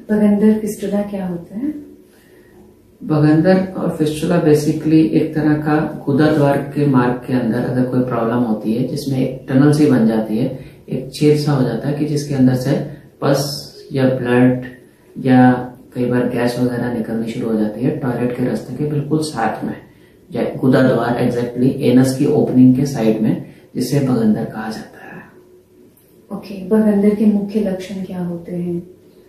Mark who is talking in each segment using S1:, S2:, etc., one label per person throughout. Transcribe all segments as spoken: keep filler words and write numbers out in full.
S1: बगंदर fistula क्या होता है?
S2: बगंदर और फिस्टुला बेसिकली एक तरह का गुदा द्वार के मार्ग के अंदर अगर कोई प्रॉब्लम होती है जिसमें एक टनल सी बन जाती है, एक छेद सा हो जाता है कि जिसके अंदर से पस या ब्लड या कई बार गैस वगैरह निकलनी शुरू हो जाती है टॉयलेट के रास्ते के बिल्कुल साथ में, गुदा द्वार एग्जैक्टली एनस की ओपनिंग के साइड में, जिसे बगंदर कहा जाता है।
S1: ओके okay, बगंदर के मुख्य लक्षण क्या होते हैं?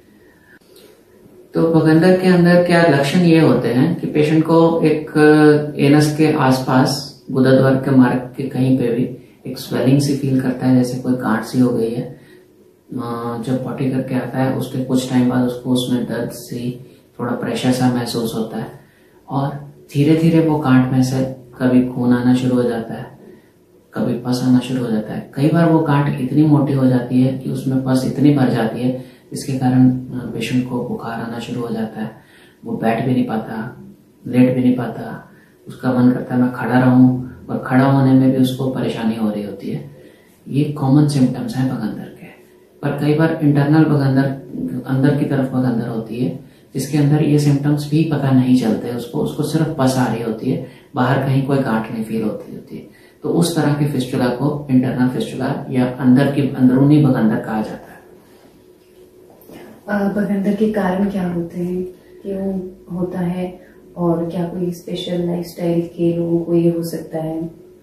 S2: तो बगंदर के अंदर क्या लक्षण ये होते हैं कि पेशेंट को एक एनस के आसपास गुदा द्वार के मार्ग के कहीं पे भी एक स्वेलिंग सी फील करता है, जैसे कोई गांठ सी हो गई है। जब पॉटी करके आता है उसके कुछ टाइम बाद उसको उसमें दर्द सी, थोड़ा प्रेशर सा महसूस होता है और धीरे धीरे वो गांठ में से कभी खून आना शुरू हो जाता है, कभी पस आना शुरू हो जाता है। कई बार वो गांठ इतनी मोटी हो जाती है कि उसमें पस इतनी भर जाती है जिसके कारण पेशेंट को बुखार आना शुरू हो जाता है। वो बैठ भी नहीं पाता, लेट भी नहीं पाता, उसका मन करता है मैं खड़ा रहूं और खड़ा होने में भी उसको परेशानी हो रही होती है। ये कॉमन सिम्टम्स हैं बगंदर के। पर कई बार इंटरनल बगंदर, अंदर की तरफ बगंदर होती है जिसके अंदर ये सिम्टम्स भी पता नहीं चलते उसको उसको सिर्फ पस आ रही होती है, बाहर कहीं कोई गांठ नहीं फील होती होती है। तो उस तरह के फिस्टुला को इंटरनल फिस्टुला या अंदर की अंदरूनी बगंदर कहा जाता है।
S1: बगंदर के कारण क्या होते हैं, क्यों होता है और क्या कोई स्पेशल लाइफस्टाइल के लोगों को ये हो सकता है?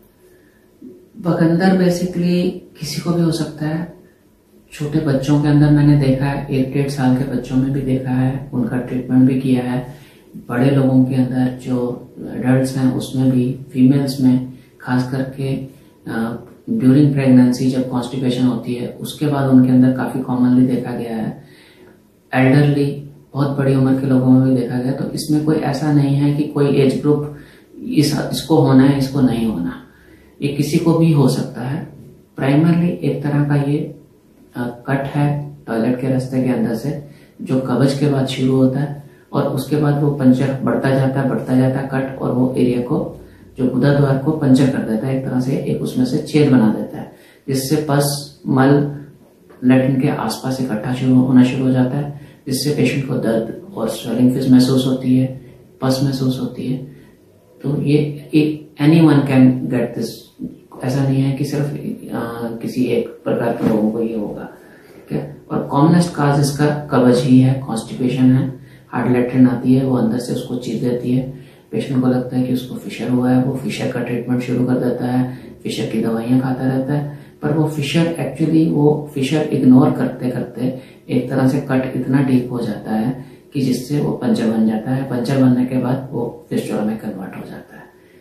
S2: बगंदर बेसिकली किसी को भी हो सकता है। छोटे बच्चों के अंदर मैंने देखा है, एक डेढ़ साल के बच्चों में भी देखा है, उनका ट्रीटमेंट भी किया है। बड़े लोगों के अंदर जो एडल्ट्स हैं उसमें भी, फीमेल्स में खास करके ड्यूरिंग प्रेगनेंसी जब कॉन्स्टिपेशन होती है उसके बाद उनके अंदर काफी कॉमनली देखा गया है। एल्डरली, बहुत बड़ी उम्र के लोगों में भी देखा गया। तो इसमें कोई ऐसा नहीं है कि कोई एज ग्रुप इस इसको होना है इसको नहीं होना, ये किसी को भी हो सकता है। प्राइमरली एक तरह का ये कट है टॉयलेट के रास्ते के अंदर से जो कब्ज के बाद शुरू होता है और उसके बाद वो पंचर बढ़ता जाता है बढ़ता जाता है कट, और वो एरिया को जो गुदा द्वार को पंचर कर देता है, एक तरह से एक उसमें से छेद बना देता है जिससे पस मल लैट्रिन के आसपास इकट्ठा शुरू होना शुरू हो जाता है, जिससे पेशेंट को दर्द और स्वेलिंग फिज महसूस होती है, पस महसूस होती है। तो ये anyone can get this, ऐसा नहीं है कि सिर्फ आ, किसी एक प्रकार के लोगों को ये होगा, ठीक है। और कॉमनेस्ट काज इसका कब्ज ही है, कॉन्स्टिपेशन है। हार्ड लैट्रिन आती है, वो अंदर से उसको चीर देती है, पेशेंट को लगता है कि उसको फिशर हुआ है, वो फिशर का ट्रीटमेंट शुरू कर देता है, फिशर की दवाइयां खाता रहता है। पर वो फिशर एक्चुअली वो फिशर इग्नोर करते करते एक तरह से कट इतना डीप हो जाता है कि जिससे वो पंचर बन जाता है। पंचर बनने के बाद वो फिस्टुला में कन्वर्ट हो जाता है।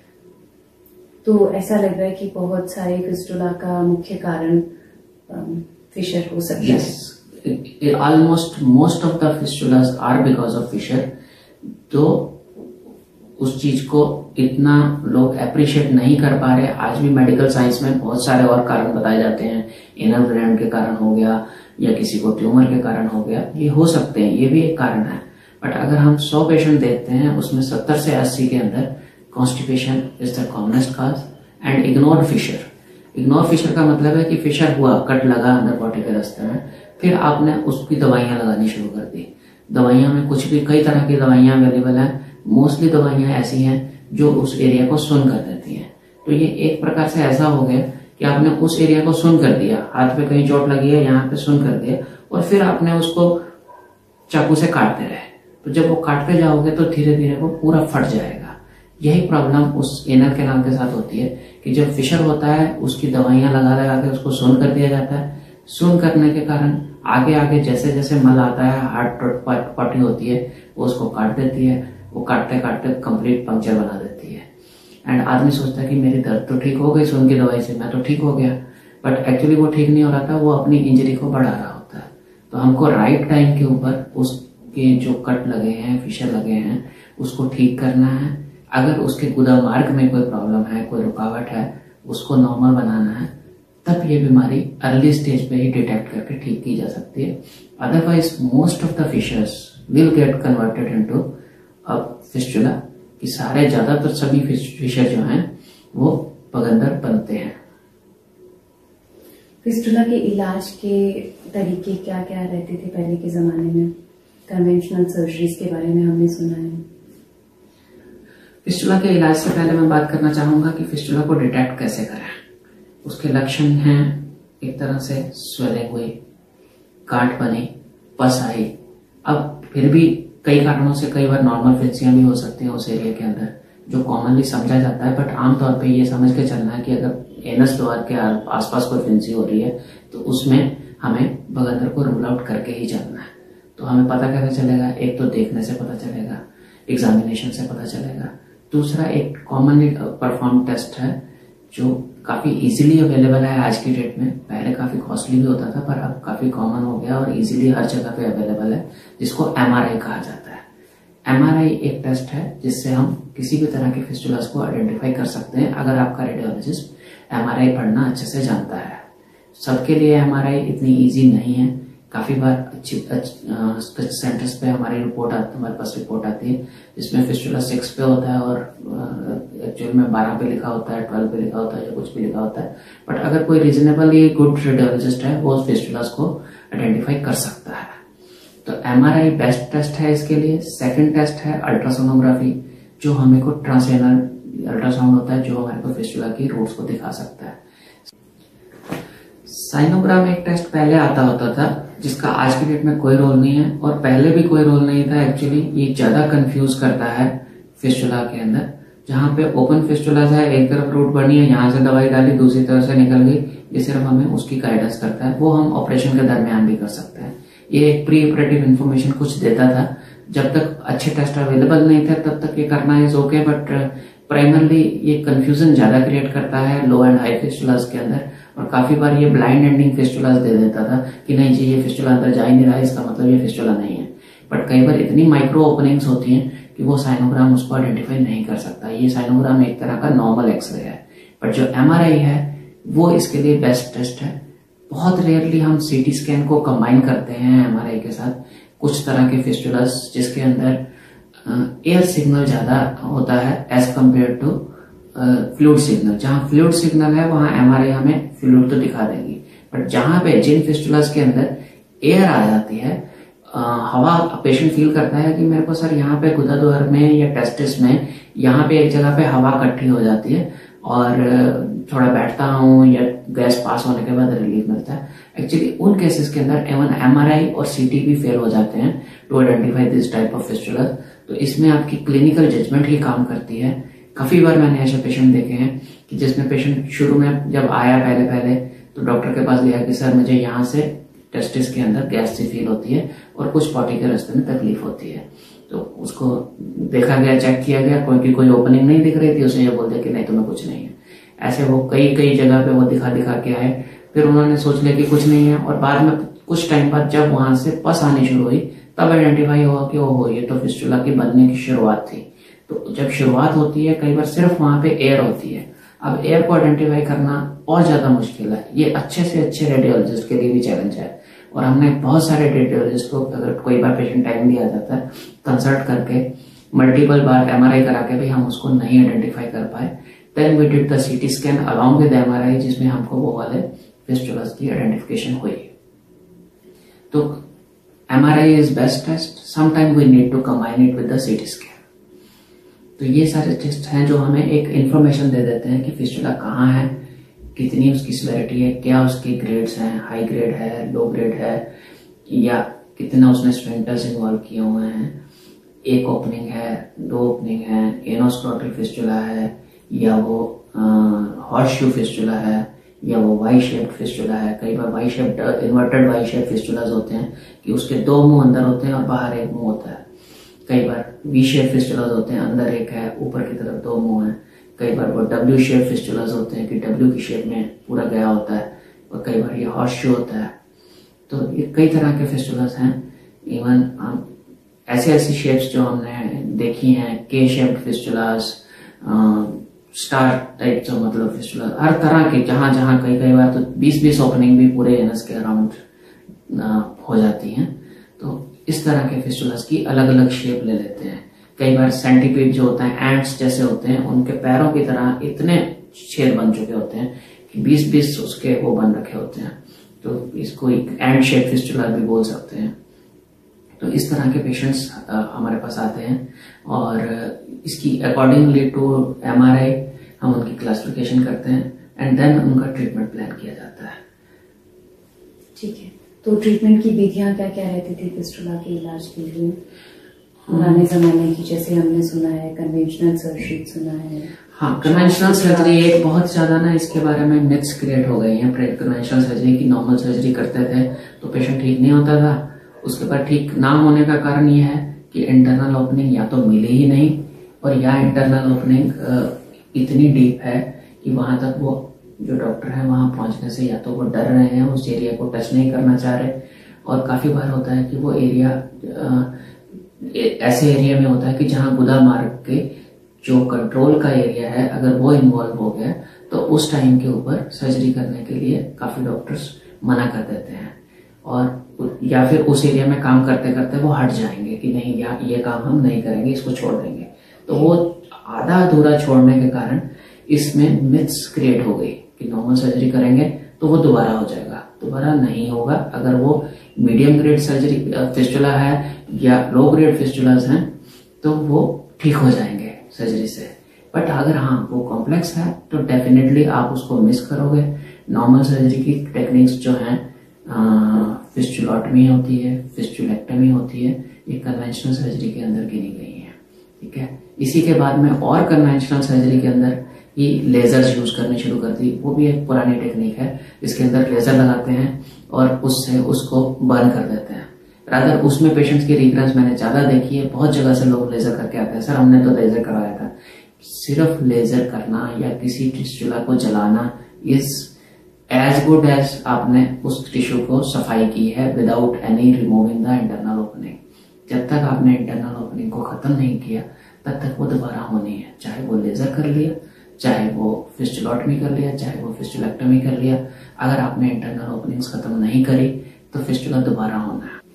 S1: तो ऐसा लग रहा है कि बहुत सारे फिस्टुला का मुख्य कारण फिशर हो सकता है।
S2: yes, almost most of the fistulas are because of fissure। तो उस चीज को इतना लोग अप्रिशिएट नहीं कर पा रहे। आज भी मेडिकल साइंस में बहुत सारे और कारण बताए जाते हैं, एनल ग्लैंड के कारण हो गया या किसी को ट्यूमर के कारण हो गया, ये हो सकते हैं, ये भी एक कारण है। बट अगर हम सौ पेशेंट देखते हैं उसमें सत्तर से अस्सी के अंदर constipation is the commonest cause and ignored fissure. Ignore fissure का मतलब है कि फिशर हुआ, कट लगा अंदर बॉडी के रास्ते में, फिर आपने उसकी दवाइयां लगानी शुरू कर दी। दवाइयां में कुछ भी, कई तरह की दवाइयां अवेलेबल है, मोस्टली दवाइयां ऐसी हैं जो उस एरिया को सुन कर देती हैं। तो ये एक प्रकार से ऐसा हो गया कि आपने उस एरिया को सुन कर दिया, हाथ पे कहीं चोट लगी है यहाँ पे सुन कर दिया, और फिर आपने उसको चाकू से काटते रहे। तो जब वो काटते जाओगे तो धीरे धीरे वो पूरा फट जाएगा। यही प्रॉब्लम उस एनल कैनाल के साथ होती है कि जब फिशर होता है उसकी दवाइयां लगा लगा के उसको सुन कर दिया जाता है। सुन करने के कारण आगे आगे जैसे जैसे मल आता है, हार्ट पॉटी होती है, वो उसको काट देती है। वो काटते काटते कंप्लीट पंक्चर बना देती है। एंड आदमी सोचता है कि मेरी दर्द तो ठीक हो गई सुन की दवाई से, मैं तो ठीक हो गया, बट एक्चुअली वो ठीक नहीं हो रहा था, वो अपनी इंजरी को बढ़ा रहा होता है। तो हमको राइट टाइम के ऊपर उसके जो कट लगे हैं, फिशर लगे हैं, उसको ठीक करना है। अगर उसके गुदा मार्ग में कोई प्रॉब्लम है, कोई रुकावट है, उसको नॉर्मल बनाना है, तब ये बीमारी अर्ली स्टेज पे ही डिटेक्ट करके ठीक की जा सकती है। Otherwise most of the fissures will get converted into a fistula, कि सारे ज्यादातर सभी फिशर जो हैं वो बगंदर बनते हैं।
S1: फिस्टुला के इलाज के तरीके क्या क्या रहते थे पहले के जमाने में? कन्वेंशनल सर्जरीज के बारे में हमने सुना है।
S2: फिस्टुला के इलाज से पहले मैं बात करना चाहूंगा कि फिस्टुला को डिटेक्ट कैसे करें। उसके लक्षण हैं एक तरह से स्वेलिंग हुई, गांठ बनी, पस आई। अब फिर भी कई कारणों से कई बार नॉर्मल फिंसियां भी हो सकती हैं उस एरिया के अंदर, जो कॉमनली समझा जाता है। बट आमतौर पे ये समझ के चलना है कि अगर एनस द्वार के आसपास कोई फिंसी हो रही है तो उसमें हमें बगंदर को रूल आउट करके ही चलना है। तो हमें पता कैसे चलेगा? एक तो देखने से पता चलेगा, एग्जामिनेशन से पता चलेगा। दूसरा एक कॉमनली परफॉर्म टेस्ट है जो काफी इजीली अवेलेबल है आज की डेट में। पहले काफी कॉस्टली भी होता था पर अब काफी कॉमन हो गया और इजीली हर जगह पे अवेलेबल है, जिसको एमआरआई कहा जाता है। एमआरआई एक टेस्ट है जिससे हम किसी भी तरह के फिस्टुलास को आइडेंटिफाई कर सकते हैं अगर आपका रेडियोलॉजिस्ट एमआरआई पढ़ना अच्छे से जानता है। सबके लिए एमआरआई इतनी इजी नहीं है। काफी बार अच्छी सेंटर्स पे हमारी रिपोर्ट आती हमारे पास रिपोर्ट आती है जिसमें फिस्टुला सिक्स पे होता है और एक्चुअल में बारह पे लिखा होता है, ट्वेल्व पे लिखा होता है या कुछ भी लिखा होता है। बट अगर कोई रीजनेबली गुड रेडियोलॉजिस्ट है वो फिस्टुलास को आइडेंटिफाई कर सकता है। तो एमआरआई बेस्ट टेस्ट है इसके लिए। सेकंड टेस्ट है अल्ट्रासोनोग्राफी, जो हमें को ट्रांसएनल अल्ट्रासाउंड होता है जो हमारे को फिस्टुला की रूट्स को दिखा सकता है। साइनोग्राम एक टेस्ट पहले आता होता था जिसका आज की डेट में कोई रोल नहीं है और पहले भी कोई रोल नहीं था। एक्चुअली ये ज्यादा कंफ्यूज करता है फिस्टुला के अंदर, जहां पे ओपन फिस्टुला है, एक तरफ रूट बनी है, यहाँ से दवाई डाली, दूसरी तरफ से निकल गई। ये सिर्फ हमें उसकी गाइडेंस करता है, वो हम ऑपरेशन के दरमियान भी कर सकते हैं। ये एक प्री ऑपरेटिव इन्फॉर्मेशन कुछ देता था। जब तक अच्छे टेस्ट अवेलेबल नहीं थे तब तक ये करना इज ओके, बट प्राइमरली ये कंफ्यूजन ज्यादा क्रिएट करता है लो एंड हाई फिस्टुलास के अंदर। और काफी बार ये ब्लाइंड एंडिंग फिस्टुलास दे देता था कि नहीं जी ये फिस्टुला अंदर जा ही नहीं रहा है, इसका मतलब ये फिस्टुला नहीं है। बट कई बार इतनी माइक्रो ओपनिंग्स होती हैं कि वो साइनोग्राम उसको आइडेंटिफाई नहीं कर सकता। ये साइनोग्राम एक तरह का नॉर्मल एक्सरे है, बट जो एमआरआई है वो इसके लिए बेस्ट टेस्ट है। बहुत रेयरली हम सीटी स्कैन को कंबाइन करते हैं एमआरआई के साथ। कुछ तरह के फिस्टुलास जिसके अंदर एयर सिग्नल ज्यादा होता है as compare to fluid signal. जहां फ्लूइड सिग्नल है वहां एमआरआई हमें फ्लूइड तो दिखा देगी, बट जहां पे जिन फिस्टुलास के अंदर एयर आ जाती है, आ, हवा, पेशेंट फील करता है कि मेरे को सर यहाँ पे गुदाद्वार में या टेस्टिस में यहाँ पे एक जगह पे हवा इकट्ठी हो जाती है और थोड़ा बैठता हूँ या गैस पास होने के बाद रिलीफ मिलता है। एक्चुअली उन केसेस के अंदर एवन एमआरआई और सीटी भी फेल हो जाते हैं to identify this type of fistula. तो इसमें आपकी क्लिनिकल जजमेंट ही काम करती है। काफी बार मैंने ऐसे पेशेंट देखे हैं कि जिसमें पेशेंट शुरू में जब आया पहले पहले तो डॉक्टर के पास गया कि सर मुझे यहाँ से टेस्टिस के अंदर गैस सी फील होती है और कुछ पॉटी के रास्ते में तकलीफ होती है। तो उसको देखा गया, चेक किया गया, कोई की कोई ओपनिंग नहीं दिख रही थी, उसने ये बोल दिया कि नहीं तुम्हें कुछ नहीं है। ऐसे वो कई कई जगह पे वो दिखा दिखा के आए, फिर उन्होंने सोच लिया कि कुछ नहीं है और बाद में कुछ टाइम बाद जब वहां से पस आनी शुरू हुई तब आइडेंटिफाई हुआ कि ओहो ये तो फिस्टुला की बनने की शुरुआत थी। तो जब शुरुआत होती है कई बार सिर्फ वहां पे एयर होती है। अब एयर को आइडेंटिफाई करना और ज्यादा मुश्किल है। ये अच्छे से अच्छे रेडियोलॉजिस्ट के लिए भी चैलेंज है और हमने बहुत सारे रेडियोलॉजिस्ट को, अगर कोई बार पेशेंट टाइम दिया जाता है, कंसल्ट करके मल्टीपल बार एमआरआई करा के भी हम उसको नहीं आइडेंटिफाई कर पाए। Then we did the CT scan along with MRI जिसमें हमको वो वाले फिस्टुलास की आइडेंटिफिकेशन हुई। तो MRI is best test, sometime we need to combine it with the CT scan. तो ये सारे टेस्ट हैं जो हमें एक इंफॉर्मेशन दे देते हैं कि फिस्टुला कहाँ है, कितनी उसकी सिवियरिटी है, क्या उसके ग्रेड्स हैं, हाई ग्रेड है, लो ग्रेड है, या कितना उसने स्फिंक्टर्स इन्वॉल्व किए हुए हैं, एक ओपनिंग है, दो ओपनिंग है, एनोस्क्रोटल फिस्टुला है, या वो हॉर्सशू फिस्टुला है, या वो वाई शेप्ड फिस्टुला है। कई बार Y shaped, inverted Y shaped fistulas होते हैं कि उसके दो मुंह अंदर होते हैं और बाहर एक मुंह होता है। कई बार वी शेप फिस्टुलास होते हैं, अंदर एक है, ऊपर की तरफ दो मुंह है। कई बार वो डब्ल्यू शेप फिस्टुलास होते हैं कि डब्ल्यू की शेप में पूरा गया होता है, और कई बार ये हॉर्सशू होता है। तो ये कई तरह के फिस्टुलास हैं। इवन ऐसे ऐसी शेप्स जो हमने देखी हैं, के शेप्ड फिस्टुलास, स्टार टाइप जो मतलब फिस्टुला, हर तरह के, जहां जहां कई कई बार तो बीस बीस ओपनिंग भी पूरे एनस के अराउंड हो जाती हैं। तो इस तरह के फिस्टुलास की अलग अलग शेप ले लेते हैं। कई बार सेंटीपीड जो होता है, एंट्स जैसे होते हैं, उनके पैरों की तरह इतने छेद बन चुके होते हैं कि बीस बीस उसके वो बन रखे होते हैं। तो इसको एक एंड शेप फिस्टुला भी बोल सकते हैं। तो इस तरह के पेशेंट्स हमारे पास आते हैं और इसकी अकॉर्डिंगली टू एमआरआई हम उनकी क्लासिफिकेशन करते हैं एंड देन उनका ट्रीटमेंट प्लान किया जाता है।
S1: ठीक है, तो ट्रीटमेंट की विधियां क्या क्या रहती थी फिस्टुला के इलाज के लिए पुराने जमाने की? जैसे हमने सुना है कन्वेंशनल सर्जरी सुना है।
S2: हाँ, कन्वेंशनल सर्जरी एक बहुत ज्यादा ना इसके बारे में मिथ्स क्रिएट हो गई हैं। कन्वेंशनल सर्जरी की नॉर्मल सर्जरी करते थे तो पेशेंट ठीक नहीं होता था। उसके बाद ठीक ना होने का कारण यह है कि इंटरनल ओपनिंग या तो मिली ही नहीं और या इंटरनल ओपनिंग इतनी डीप है कि वहां तक वो जो डॉक्टर है वहां पहुंचने से या तो वो डर रहे हैं, उस एरिया को टच नहीं करना चाह रहे, और काफी बार होता है कि वो एरिया ऐसे एरिया में होता है कि जहां गुदा मार्ग के जो कंट्रोल का एरिया है अगर वो इन्वॉल्व हो गया तो उस टाइम के ऊपर सर्जरी करने के लिए काफी डॉक्टर्स मना कर देते हैं, और या फिर उस एरिया में काम करते करते वो हट जाएंगे कि नहीं या ये काम हम नहीं करेंगे, इसको छोड़ देंगे। तो वो आधा अधूरा छोड़ने के कारण इसमें मिथ्स क्रिएट हो गई कि नॉर्मल सर्जरी करेंगे तो वो दोबारा हो जाएगा। दोबारा नहीं होगा। अगर वो मीडियम ग्रेड सर्जरी फिस्टुला है या लो ग्रेड फिस्टुलास हैं तो वो ठीक हो जाएंगे सर्जरी से। बट अगर हाँ वो कॉम्प्लेक्स है तो डेफिनेटली आप उसको मिस करोगे। नॉर्मल सर्जरी की टेक्निक्स जो हैं, फिस्टुलोटमी होती है, फिस्टुलेक्टमी होती है, ये कन्वेंशनल सर्जरी के अंदर गिनी गई है। ठीक है, इसी के बाद में और कन्वेंशनल सर्जरी के अंदर ही लेजर्स यूज करनी शुरू कर दी। वो भी एक पुरानी टेक्निक है, इसके अंदर लेजर लगाते हैं और उससे उसको बर्न कर देते हैं। रादर उसमें पेशेंट्स की रिकरेंस मैंने ज्यादा देखी है। बहुत जगह से लोग लेजर करके आते हैं, सर हमने तो लेजर करवाया था। सिर्फ लेजर करना या किसी फिस्टुला को जलाना इज एज गुड एज आपने उस टिश्यू को सफाई की है without any removing the internal opening. जब तक आपने इंटरनल ओपनिंग को खत्म नहीं किया तब तक वो दोबारा होनी है, चाहे वो लेजर कर लिया, चाहे वो फिस्टुलोटमी कर लिया, चाहे वो फिस्टुलेक्टमी कर लिया। अगर आपने इंटरनल ओपनिंग्स खत्म नहीं करी तो फिस्टुला दोबारा होना है।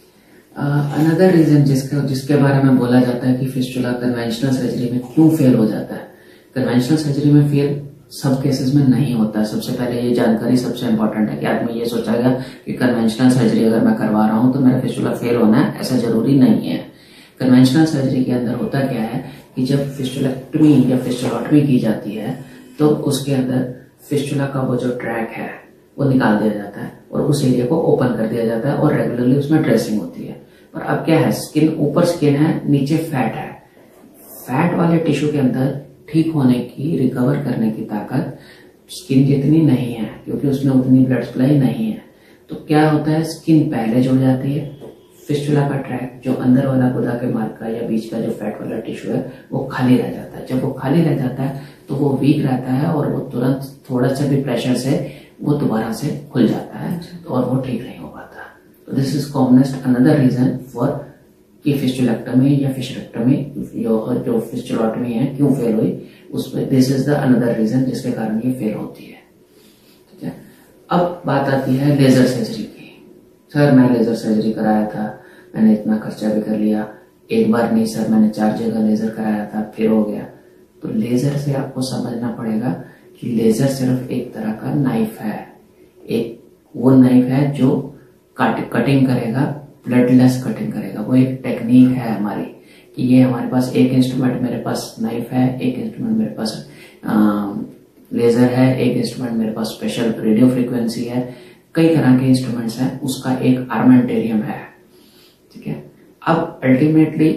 S2: अनदर रीजन जिसके जिसके बारे में बोला जाता है कि फिस्टुला कन्वेंशनल सर्जरी में क्यों फेल हो जाता है। कन्वेंशनल सर्जरी में फेल सब केसेस में नहीं होता है। सबसे पहले ये जानकारी सबसे इंपॉर्टेंट है कि आदमी ये सोचेगा कि कन्वेंशनल सर्जरी अगर मैं करवा रहा हूं तो मेरा फिस्टुला फेल होना है, ऐसा जरूरी नहीं है। कन्वेंशनल सर्जरी के अंदर होता क्या है कि जब फिस्टुलेक्टमी या फिस्टुलोटमी की जाती है तो उसके अंदर फिस्टुला का वो जो ट्रैक है वो निकाल दिया जाता है और उस एरिया को ओपन कर दिया जाता है और रेगुलरली उसमें ड्रेसिंग होती है। पर अब क्या है, स्किन ऊपर स्किन है, नीचे फैट है। फैट वाले टिश्यू के अंदर ठीक होने की, रिकवर करने की ताकत स्किन जितनी नहीं है क्योंकि उसमें उतनी ब्लड सप्लाई नहीं है। तो क्या होता है, स्किन पहले जुड़ जाती है, फिस्टुला का ट्रैक जो अंदर वाला गुदा के मार्ग का या बीच का जो फैट वाला टिश्यू है वो खाली रह जाता है। जब वो खाली रह जाता है तो वो वीक रहता है और वो तुरंत थोड़ा सा भी प्रेशर से वो दोबारा से खुल जाता है और वो ठीक नहीं हो पाता। तो this is commonest another reason for कि फिस्टुलेक्टमी या फिशरेक्टमी जो फिस्टुलोटमी है क्यों फेल हुई, उसमें this is the another reason जिसके कारण ये फेल होती है। ठीक है, अब बात आती है लेजर सर्जरी की। सर मैं लेजर सर्जरी कराया था, मैंने इतना खर्चा भी कर लिया, एक बार नहीं सर मैंने चार जगह लेजर कराया था फिर हो गया। तो लेजर से आपको समझना पड़ेगा कि लेजर सिर्फ एक तरह का नाइफ है, एक वो नाइफ है जो कटिंग करेगा, ब्लडलेस कटिंग करेगा। वो एक टेक्निक है हमारी कि ये हमारे पास एक इंस्ट्रूमेंट, मेरे पास नाइफ है, एक इंस्ट्रूमेंट मेरे पास आ, लेजर है, एक इंस्ट्रूमेंट मेरे पास स्पेशल रेडियो फ्रीक्वेंसी है, कई तरह के इंस्ट्रूमेंट्स हैं, उसका एक आर्मेंटेरियम है। ठीक है, अब अल्टीमेटली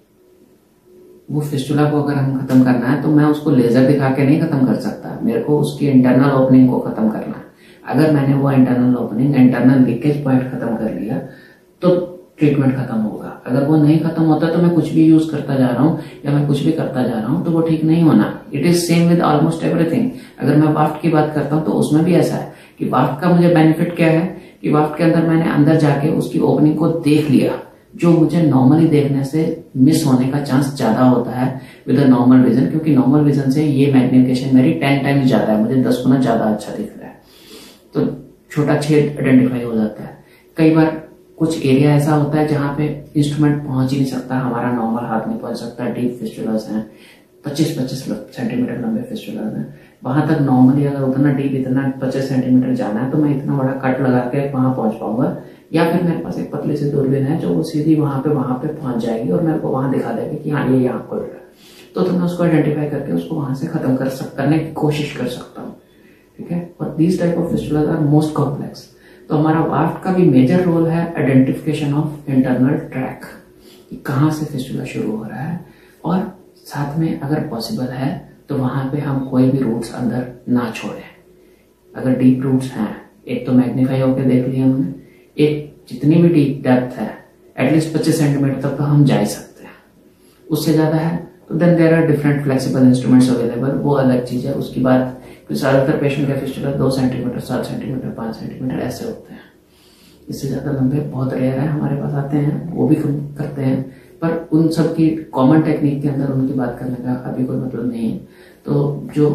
S2: वो फिस्टुला को अगर हम खत्म करना है तो मैं उसको लेजर दिखा के नहीं खत्म कर सकता, मेरे को उसकी इंटरनल ओपनिंग को खत्म करना है। अगर मैंने वो internal opening, internal leakage point खत्म कर लिया तो ट्रीटमेंट खत्म होगा। अगर वो नहीं खत्म होता तो मैं कुछ भी यूज करता जा रहा हूँ या मैं कुछ भी करता जा रहा हूँ तो वो ठीक नहीं होना। It is same with almost everything. अगर मैं वाफ्ट की बात करता हूँ तो उसमें भी ऐसा है कि वाफ्ट का मुझे बेनिफिट क्या है कि वाफ्ट के अंदर मैंने अंदर जाके उसकी ओपनिंग को देख लिया, जो मुझे नॉर्मली देखने से मिस होने का चांस ज्यादा होता है विद अ नॉर्मल विजन, क्योंकि नॉर्मल विजन से ये मैग्निफिकेशन मेरी टेन टाइम्स ज्यादा है, मुझे दस गुना ज्यादा अच्छा दिख रहा है। तो छोटा छेद आइडेंटिफाई हो जाता है। कई बार कुछ एरिया ऐसा होता है जहां पे इंस्ट्रूमेंट पहुंच ही नहीं सकता, हमारा नॉर्मल हाथ नहीं पहुंच सकता, डीप फिस्टुलास हैं, पच्चीस पच्चीस सेंटीमीटर लंबे फिस्टुलास हैं, वहां तक नॉर्मली अगर उतना डीप, इतना पच्चीस सेंटीमीटर जाना है तो मैं इतना बड़ा कट लगा के वहां पहुंच पाऊंगा, या फिर मेरे पास एक पतली सी दूरबीन है जो वो सीधी वहां पे वहां पे पहुंच जाएगी और मेरे को वहां दिखा देगी कि हाँ ये यहाँ खुल रहा है, तो, तो मैं उसको आइडेंटिफाई करके उसको वहां से खत्म कर सक करने की कोशिश कर सकता हूँ, ठीक है। और these type of fistulas are most complex. तो हमारा वाफ्ट का भी मेजर रोल है आइडेंटिफिकेशन ऑफ इंटरनल ट्रैक, कि कहाँ से फिस्टुला शुरू हो रहा है, और साथ में अगर पॉसिबल है तो वहां पे हम कोई भी रूट्स अंदर ना छोड़ें। अगर डीप रूट्स हैं, एक तो मैग्नीफाई होकर देख लिया हमने, एक जितनी भी डीप डेप्थ है एटलीस्ट पच्चीस सेंटीमीटर तक तो हम जा ही सकते हैं, उससे ज्यादा है तो then there are different flexible instruments available, वो अलग चीज है, उसकी बात। ज्यादातर पेशेंट का फिस्टुला दो सेंटीमीटर, सात सेंटीमीटर, पांच सेंटीमीटर ऐसे होते हैं, इससे ज्यादा लंबे बहुत रेयर है हमारे पास आते हैं, वो भी करते हैं, पर उन सब की कॉमन टेक्निक के अंदर उनकी बात करने का अभी कोई मतलब नहीं है। तो जो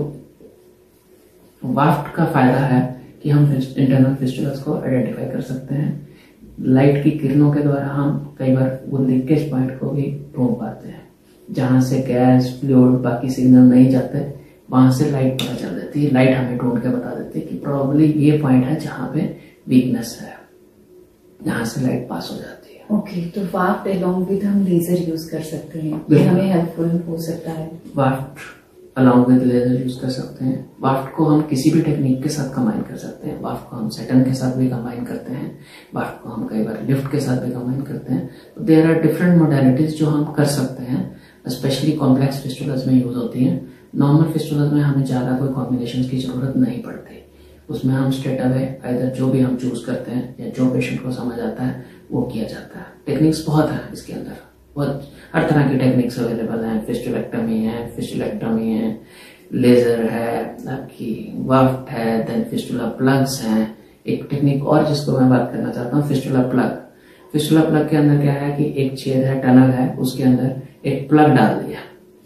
S2: वाफ्ट का फायदा है कि हम इंटरनल फिस्टुलास को आइडेंटिफाई कर सकते हैं। लाइट की किरणों के द्वारा हम कई बार वो लीकेज पॉइंट को भी ढूंढ पाते हैं, जहां से गैस, फ्लूइड, बाकी सिग्नल नहीं जाते, वहां से लाइट पता चल जाती है। लाइट हमें ढूंढ के बता देती है कि प्रोबेबली ये पॉइंट है जहां पे वीकनेस है, जहां से लाइट पास हो जाती है।
S1: ओके okay, तो वाफ्ट अलोंग विद हम लेजर यूज कर सकते हैं, ये हमें हेल्पफुल हो सकता है।
S2: VAAFT along with laser use कर सकते हैं। वाफ्ट को हम किसी भी टेक्निक के साथ कंबाइन कर सकते हैं। वाफ्ट को हम सेटन के साथ भी कंबाइन करते हैं, वाफ्ट को हम कई बार लिफ्ट के साथ भी कंबाइन करते हैं। तो देयर आर डिफरेंट मोडेलिटीज जो हम कर सकते हैं, स्पेशली कॉम्प्लेक्स फिस्टुलास में यूज होती हैं। नॉर्मल फिस्टुलास में हमें ज्यादा कोई कॉम्बिनेशन की जरूरत नहीं पड़ती, उसमें हम स्ट्रेट अवे आइदर जो भी हम चूज करते हैं या जो पेशेंट को समझ आता है वो किया जाता है। टेक्निक्स बहुत है इसके अंदर, बहुत हर तरह की टेक्निक्स अवेलेबल हैं। फिस्टुलेक्टमी है, फिस्टुलेक्टमी है, लेजर है, आपकी वाफ्ट है, देन फिस्टुला प्लग्स हैं। एक टेक्निक और जिसको मैं बात करना चाहता हूँ, फिस्टुला प्लग। फिस्टुला प्लग के अंदर क्या है कि एक छेद है, टनल है, उसके अंदर एक प्लग डाल दिया,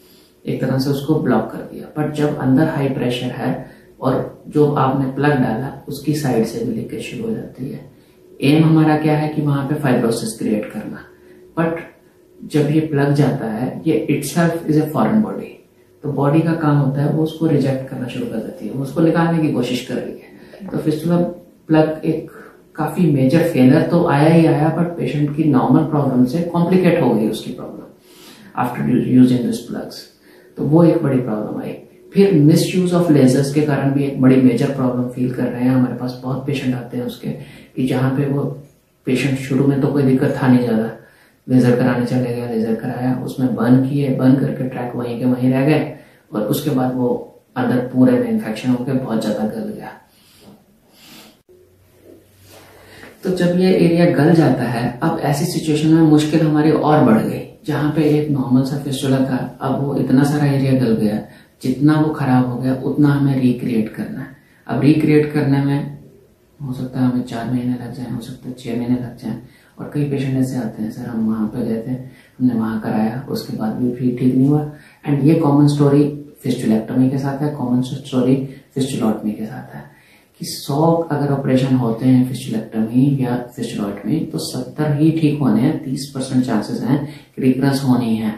S2: एक तरह से उसको ब्लॉक कर दिया। बट जब अंदर हाई प्रेशर है और जो आपने प्लग डाला उसकी साइड से भी लीकेज शुरू हो जाती है। एम हमारा क्या है कि वहां पे फाइब्रोसिस क्रिएट करना, बट जब ये प्लग जाता है, ये itself is a foreign body, तो बॉडी का काम होता है वो उसको रिजेक्ट करना शुरू कर देती है, वो उसको निकालने की कोशिश कर रही है। तो फिस्टुला प्लग एक काफी मेजर फेलियर तो आया ही आया, बट पेशेंट की नॉर्मल प्रॉब्लम से कॉम्प्लिकेट हो गई उसकी problem after using this plugs, तो वो एक बड़ी प्रॉब्लम आई। फिर मिस यूज ऑफ लेजर्स के कारण भी एक बड़ी मेजर प्रॉब्लम फील कर रहे हैं। हमारे पास बहुत पेशेंट आते हैं उसके कि जहां पे वो पेशेंट शुरू में तो कोई दिक्कत था नहीं ज्यादा, लेजर कराने चले गए, लेजर कराया, उसमें बर्न किए, बर्न करके ट्रैक वहीं के वहीं रह गए और उसके बाद वो अंदर पूरे में इन्फेक्शन होकर बहुत ज्यादा गल गया। तो जब ये एरिया गल जाता है, अब ऐसी सिचुएशन में मुश्किल हमारी और बढ़ गई। जहां पे एक नॉर्मल सा फिस्टुला था, अब वो इतना सारा एरिया गल गया, जितना वो खराब हो गया उतना हमें रिक्रिएट करना है। अब रिक्रिएट करने में हो सकता है हमें चार महीने लग जाए, हो सकता है छह महीने लग जाए। और कई पेशेंट ऐसे आते हैं, सर हम वहां पे गए थे, हमने वहां कराया, उसके बाद भी फिर ठीक नहीं हुआ। एंड ये कॉमन स्टोरी फिस्टुलेक्टमी के साथ है, कॉमन स्टोरी फिस्टुलोटमी के साथ है कि सौ अगर ऑपरेशन होते हैं फिस्टुलेक्टमी या फिस्टुलोटमी तो सत्तर ही ठीक होने हैं, तीस परसेंट चांसेस हैं कि रिकरेंस होनी है।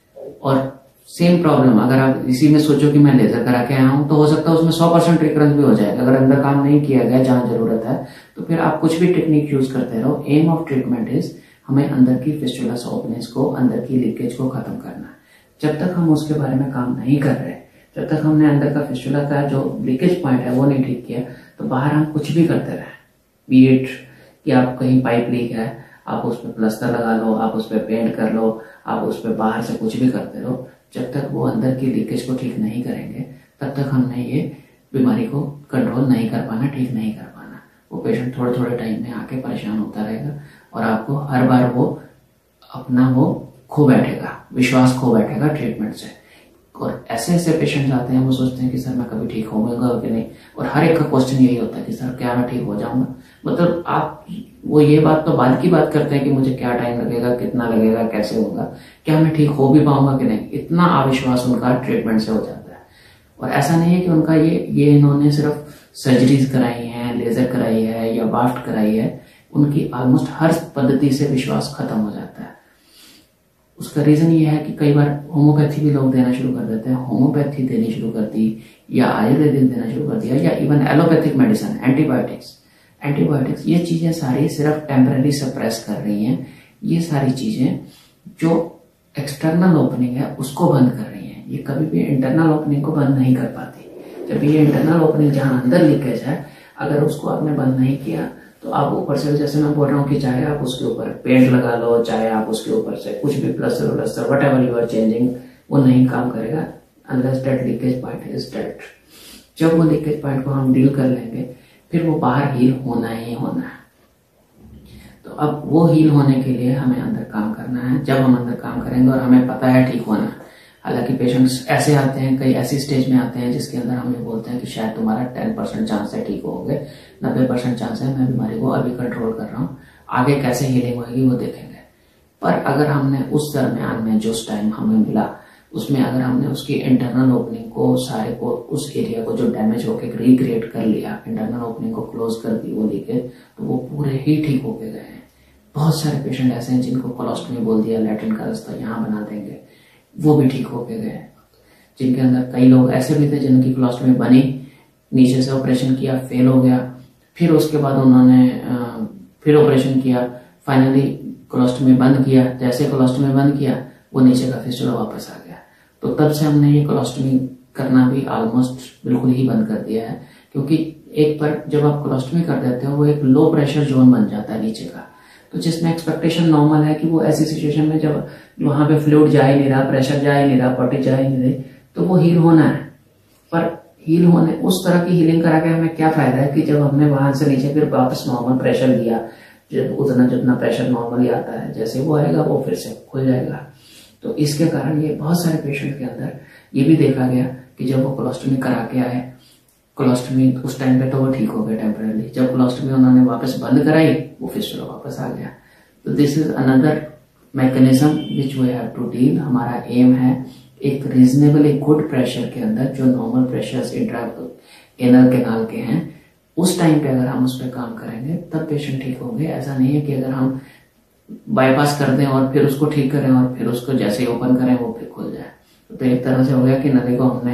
S2: और सेम प्रॉब्लम अगर आप इसी में सोचो कि मैं लेजर करा के आया हूं तो हो सकता है उसमें सौ परसेंट रिकरेंस भी हो जाएगा। अगर अंदर काम नहीं किया गया जहां जरूरत है तो फिर आप कुछ भी टेक्निक यूज करते रहो। एम ऑफ ट्रीटमेंट इज हमें अंदर की फिस्टुला ओपनिंग्स को, अंदर की लीकेज को खत्म करना है। जब तक हम उसके बारे में काम नहीं कर रहे, जब तक हमने अंदर का फिस्टुला का जो लीकेज पॉइंट है वो नहीं ठीक किया, तो बाहर हम कुछ भी करते रहे। बी इट कि आप कहीं पाइप लीक है, आप उस पर प्लास्टर लगा लो, आप उस पर पेंट कर लो, आप उस पर बाहर से कुछ भी करते रहो, जब तक वो अंदर की लीकेज को ठीक नहीं करेंगे तब तक हमने ये बीमारी को कंट्रोल नहीं कर पाना, ठीक नहीं कर पाना। वो पेशेंट थोड़े थोड़े टाइम में आके परेशान होता रहेगा और आपको हर बार वो अपना वो खो बैठेगा, विश्वास खो बैठेगा ट्रीटमेंट से। और ऐसे ऐसे पेशेंट आते हैं, वो सोचते हैं कि सर मैं कभी ठीक होऊंगा कि नहीं, और हर एक का क्वेश्चन यही होता है कि सर क्या मैं ठीक हो जाऊंगा। मतलब आप वो ये बात तो बाद की बात करते हैं कि मुझे क्या टाइम लगेगा, कितना लगेगा, कैसे होगा, क्या मैं ठीक हो भी पाऊंगा कि नहीं। इतना अविश्वास उनका ट्रीटमेंट से हो जाता है। और ऐसा नहीं है कि उनका ये ये इन्होंने सिर्फ सर्जरीज कराई है, लेजर कराई है या वाफ्ट कराई है, उनकी ऑलमोस्ट हर पद्धति से विश्वास खत्म हो जाता है। उसका रीजन ये है कि कई बार होम्योपैथी भी लोग देना शुरू कर देते हैं, होम्योपैथी देनी शुरू कर दी या आयुर्वेदिक देना शुरू कर दिया या even allopathic medicine, antibiotics, antibiotics, ये चीजें सारी सिर्फ टेम्पररी सप्रेस कर रही हैं। ये सारी चीजें जो एक्सटर्नल ओपनिंग है उसको बंद कर रही हैं, ये कभी भी इंटरनल ओपनिंग को बंद नहीं कर पाती। जब ये इंटरनल ओपनिंग जहां अंदर लीकेज है, अगर उसको आपने बंद नहीं किया तो आप ऊपर से, जैसे मैं बोल रहा हूँ कि चाहे आप उसके ऊपर पेंट लगा लो, चाहे आप उसके ऊपर से कुछ भी प्लस्टर व्लस्टर whatever you are changing, वो नहीं काम करेगा unless that leakage point is dead. जब वो लीकेज पॉइंट को हम डील कर लेंगे फिर वो बाहर हील होना ही होना है। तो अब वो हील होने के लिए हमें अंदर काम करना है। जब हम अंदर काम करेंगे और हमें पता है ठीक होना, हालांकि पेशेंट्स ऐसे आते हैं, कई ऐसी स्टेज में आते हैं जिसके अंदर हम ये बोलते हैं कि शायद तुम्हारा टेन परसेंट चांस है ठीक होगे, नब्बे परसेंट चांस है, मैं बीमारी को अभी कंट्रोल कर रहा हूँ, आगे कैसे हीलिंग होगी वो देखेंगे। पर अगर हमने उस दरमियान में जो टाइम हमें मिला उसमें अगर हमने उसकी इंटरनल ओपनिंग को सारे को, उस एरिया को जो डैमेज होकर रिक्रिएट कर लिया, इंटरनल ओपनिंग को क्लोज कर दी वो लीकेज, तो वो पूरे ही ठीक होके गए हैं। बहुत सारे पेशेंट ऐसे हैं जिनको कोलोस्टमी बोल दिया, लैट्रिन का रास्ता यहाँ बना देंगे, वो भी ठीक होके गए। जिनके अंदर कई लोग ऐसे भी थे जिनकी कोलोस्टमी बनी, नीचे से ऑपरेशन किया, फेल हो गया, फिर उसके बाद उन्होंने फिर ऑपरेशन किया, फाइनली कोलोस्टमी बंद किया। जैसे कोलोस्टमी बंद किया वो नीचे का फिस्टुला वापस आ गया। तो तब से हमने ये कोलोस्टमी करना भी ऑलमोस्ट बिल्कुल ही बंद कर दिया है, क्योंकि एक बार जब आप कोलोस्टमी कर देते हो वो एक लो प्रेशर जोन बन जाता है नीचे का, तो जिसमें एक्सपेक्टेशन नॉर्मल है कि वो ऐसी सिचुएशन में जब वहां पे फ्लूइड जा ही नहीं रहा, प्रेशर जा ही नहीं रहा, पट्टी जा ही नहीं रही, तो वो हील होना है। पर हील होने, उस तरह की हीलिंग करा के हमें क्या फायदा है कि जब हमने वहां से नीचे फिर वापस नॉर्मल प्रेशर दिया, जब उतना जितना प्रेशर नॉर्मली आता है जैसे वो आएगा वो फिर से खुल जाएगा। तो इसके कारण ये बहुत सारे पेशेंट के अंदर ये भी देखा गया कि जब वो कोलोस्टमी करा के आए, कोलोस्टमी उस टाइम पे तो वो ठीक हो गए टेम्पररी, जब कोलोस्टमी उन्होंने वापस बंद कराई वो फिस्टुला वापस आ गया। तो this is another mechanism which we have to deal. हमारा एम है एक रीजनेबली गुड प्रेशर के अंदर जो normal pressure intra anal canal के हैं, उस टाइम पे अगर हम उस पर काम करेंगे तब पेशेंट ठीक होंगे। ऐसा नहीं है कि अगर हम बाईपास कर दें और फिर उसको ठीक करें और फिर उसको जैसे ही ओपन करें वो फिर खुल जाए। तो एक तरह से हो गया कि नली को हमने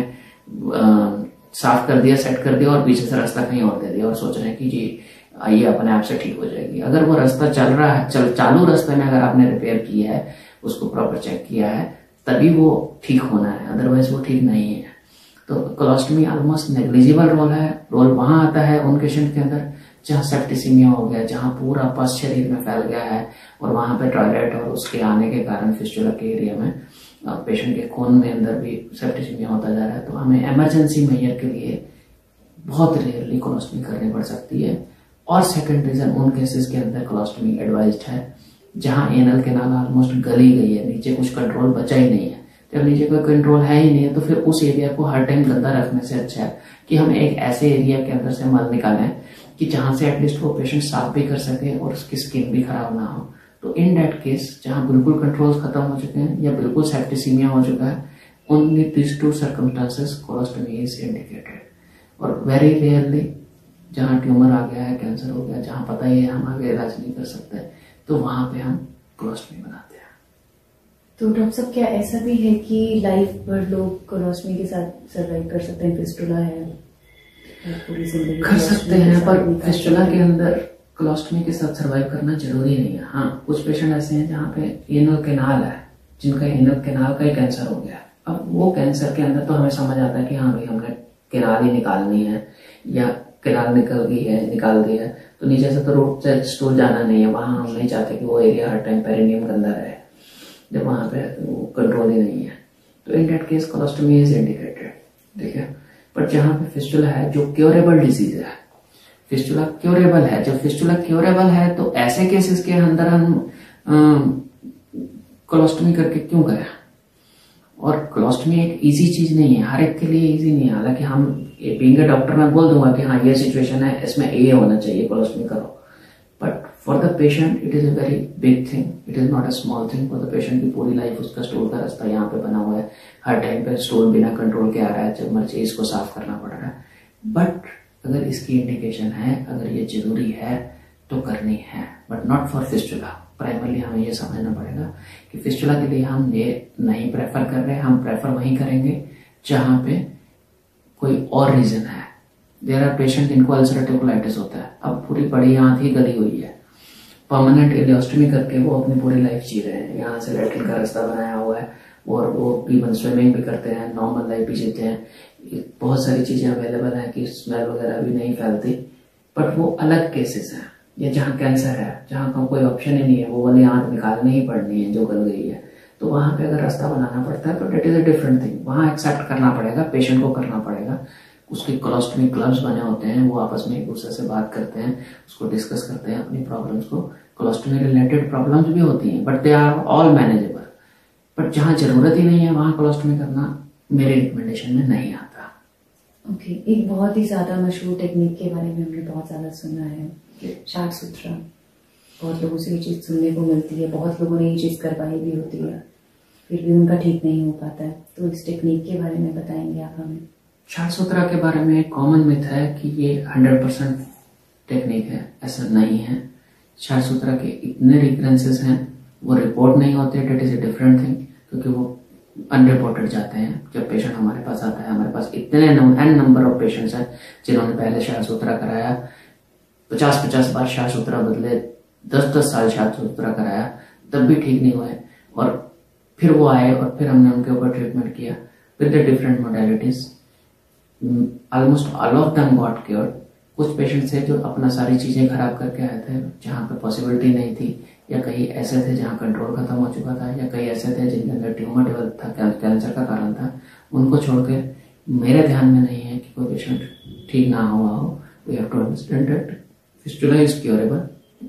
S2: आ, साफ कर दिया, सेट कर दिया और पीछे से रास्ता कहीं और दे दिया और सोच रहे हैं कि जी आइए अपने आप से ठीक हो जाएगी। अगर वो रास्ता चल रहा है, चल चालू रास्ते में अगर आपने रिपेयर किया है, उसको प्रॉपर चेक किया है, तभी वो ठीक होना है, अदरवाइज वो ठीक नहीं है। तो कोलोस्टमी ऑलमोस्ट नेग्लिजिबल रोल है। रोल वहां आता है उन पेशेंट के अंदर जहां सेप्टिसीमिया हो गया, जहां पूरा पस शरीर में फैल गया है और वहां पे टॉयलेट और उसके आने के कारण फिस्टुला के एरिया में पेशेंट के खून में अंदर भी सेप्टिसीमिया होता जा रहा है। तो हमें इमरजेंसी मेजर के लिए बहुत रेयरली कोलोस्टमी करनी पड़ सकती है। और सेकंड रीजन उन केसेस के अंदर कोलोस्टमी एडवाइज्ड है जहां एनल कैनाल ऑलमोस्ट गली गई है, नीचे कुछ कंट्रोल बचा ही नहीं है। जब नीचे कोई कंट्रोल है ही नहीं है तो फिर उस एरिया को हर टाइम गंदा रखने से अच्छा है कि हम एक ऐसे एरिया के अंदर से मल निकालें कि जहां से एटलीस्ट वो पेशेंट साफ भी कर सके और उसकी स्किन भी खराब ना हो। तो इन दैट केस जहां बिल्कुल कंट्रोल खत्म हो चुके हैं या बिल्कुल सेप्टिसीमिया हो चुका है, only this two circumstances colostomy is indicated. और वेरी रेयरली जहां ट्यूमर आ गया है, कैंसर हो गया, जहां पता ही है हम आगे इलाज नहीं कर सकते, तो वहां पे हम कोलोस्टमी बनाते हैं।
S1: तो डॉक्टर साहब क्या ऐसा भी है कि लाइफ भर लोग कोलोस्टमी के साथ सर्वाइव कर सकते हैं? फिस्टुला है पूरी जिंदगी
S2: कर सकते हैं, पर फिस्टुला के अंदर कोलोस्टमी के साथ सर्वाइव करना जरूरी नहीं है। हाँ, कुछ पेशेंट ऐसे हैं जहाँ पे एनल कैनाल है, जिनका एनल कैनाल का ही कैंसर हो गया। अब वो कैंसर के अंदर तो हमें समझ आता है कि हाँ भाई हमने कैनाल ही निकालनी है या कैनाल निकल गई है, निकाल दी है, तो नीचे से तो रूट से स्टूल जाना नहीं है, वहां हम नहीं चाहते कि वो एरिया हर टाइम पेरिनियम गंदा रहे जब वहां पे कंट्रोल ही नहीं है। तो in that case colostomy is indicated, ठीक है। पर जहां पे फिस्टुला है जो क्योरेबल डिजीज है, फिस्टुला क्योरेबल है, जब फिस्टुला क्योरेबल है तो ऐसे केसेस के अंदर हम कोलोस्टमी करके क्यों करें? और कोलोस्टमी एक इजी चीज नहीं है, हर एक के लिए इजी नहीं है। हालांकि हम बीइंग अ डॉक्टर मैं बोल दूंगा कि हाँ ये सिचुएशन है, इसमें ये होना चाहिए, कोलोस्टमी करो, but for the patient it is a very big thing, it is not a small thing. For the patient की पूरी लाइफ उसका स्टूल का रास्ता यहाँ पे बना हुआ है, हर टाइम पे स्टूल बिना कंट्रोल के आ रहा है, जब मर्जी इसको साफ करना पड़ रहा है। बट अगर इसकी इंडिकेशन है, अगर ये जरूरी है तो करनी है, but not for fistula. Primarily हमें ये समझना पड़ेगा कि फिस्टुला के लिए हम ये नहीं प्रेफर कर रहे, हम प्रेफर वहीं करेंगे जहां पे कोई और रीजन है। देयर आर पेशेंट इनको अल्सरेटिव कोलाइटिस होता है, अब पूरी बड़ी आंत ही गली हुई है, परमानेंट इलियोस्टमी करके वो अपनी पूरी लाइफ जी रहे हैं, यहाँ से लैट्रिन का रास्ता बनाया हुआ है और वो इवन स्विमिंग भी करते हैं, नॉर्मल लाइफ भी जीते हैं, बहुत सारी चीजें अवेलेबल हैं कि स्मेल वगैरह भी नहीं फैलती, बट वो अलग केसेस हैं। ये जहाँ कैंसर है, जहाँ का कोई ऑप्शन ही नहीं है, वो वाली आंत निकालनी ही पड़नी है जो गल गई है, तो वहां पे अगर रास्ता बनाना पड़ता है तो that is a different thing, वहां एक्सेप्ट करना पड़ेगा, पेशेंट को करना पड़ेगा। उसके कोलोस्टमी क्लब्स बने होते हैं, वो आपस में एक दूसरे से बात करते हैं, उसको डिस्कस करते हैं अपनी प्रॉब्लम्स को। कोलोस्टमी रिलेटेड प्रॉब्लम्स भी होती हैं but they are all manageable, but जहाँ जरूरत ही नहीं है वहां कोलोस्टमी करना मेरे रिकमेंडेशन में नहीं आता।
S1: ओके okay, एक बहुत ही ज्यादा मशहूर टेक्निक के बारे में हमने बहुत ज्यादा सुना है, शार्ट सूत्रा। बहुत लोगों से ये चीज सुनने को मिलती है, बहुत लोगों ने ये चीज करवाई भी होती है, फिर भी उनका ठीक नहीं हो पाता है, तो इस टेक्निक के बारे में बताएंगे आप हमें?
S2: शार्ट सूत्रा के बारे में एक कॉमन मिथ है कि ये हंड्रेड परसेंट टेक्निक है, ऐसा नहीं है। शार्ट सूत्रा के इतने रिकरेंसेस हैं, वो रिपोर्ट नहीं होते, that is a different thing, क्योंकि वो अनरिपोर्टेड जाते हैं। जब पेशेंट हमारे पास आता है, हमारे पास इतने एन नंबर ऑफ पेशेंट्स हैं जिन्होंने पहले शार्ट सूत्रा कराया, पचास पचास बार शार्ट सूत्रा बदले, दस दस साल शार्ट सूत्रा कराया, तब भी ठीक नहीं हुए, और फिर वो आए और फिर हमने उनके ऊपर ट्रीटमेंट किया with the different modalities. Almost all of them got cured. कुछ पेशेंट्स थे जो अपना सारी चीजें खराब करके आए थे, जहाँ पे पॉसिबिलिटी नहीं थी, या कई ऐसे थे जहाँ कंट्रोल खत्म हो चुका था, या कई ऐसे थे जिनके अंदर ट्यूमर डेवलप था, कैंसर का कारण था। उनको छोड़ के मेरे ध्यान में नहीं है कि कोई पेशेंट ठीक ना हुआ हो। We have to understand that fistula is curable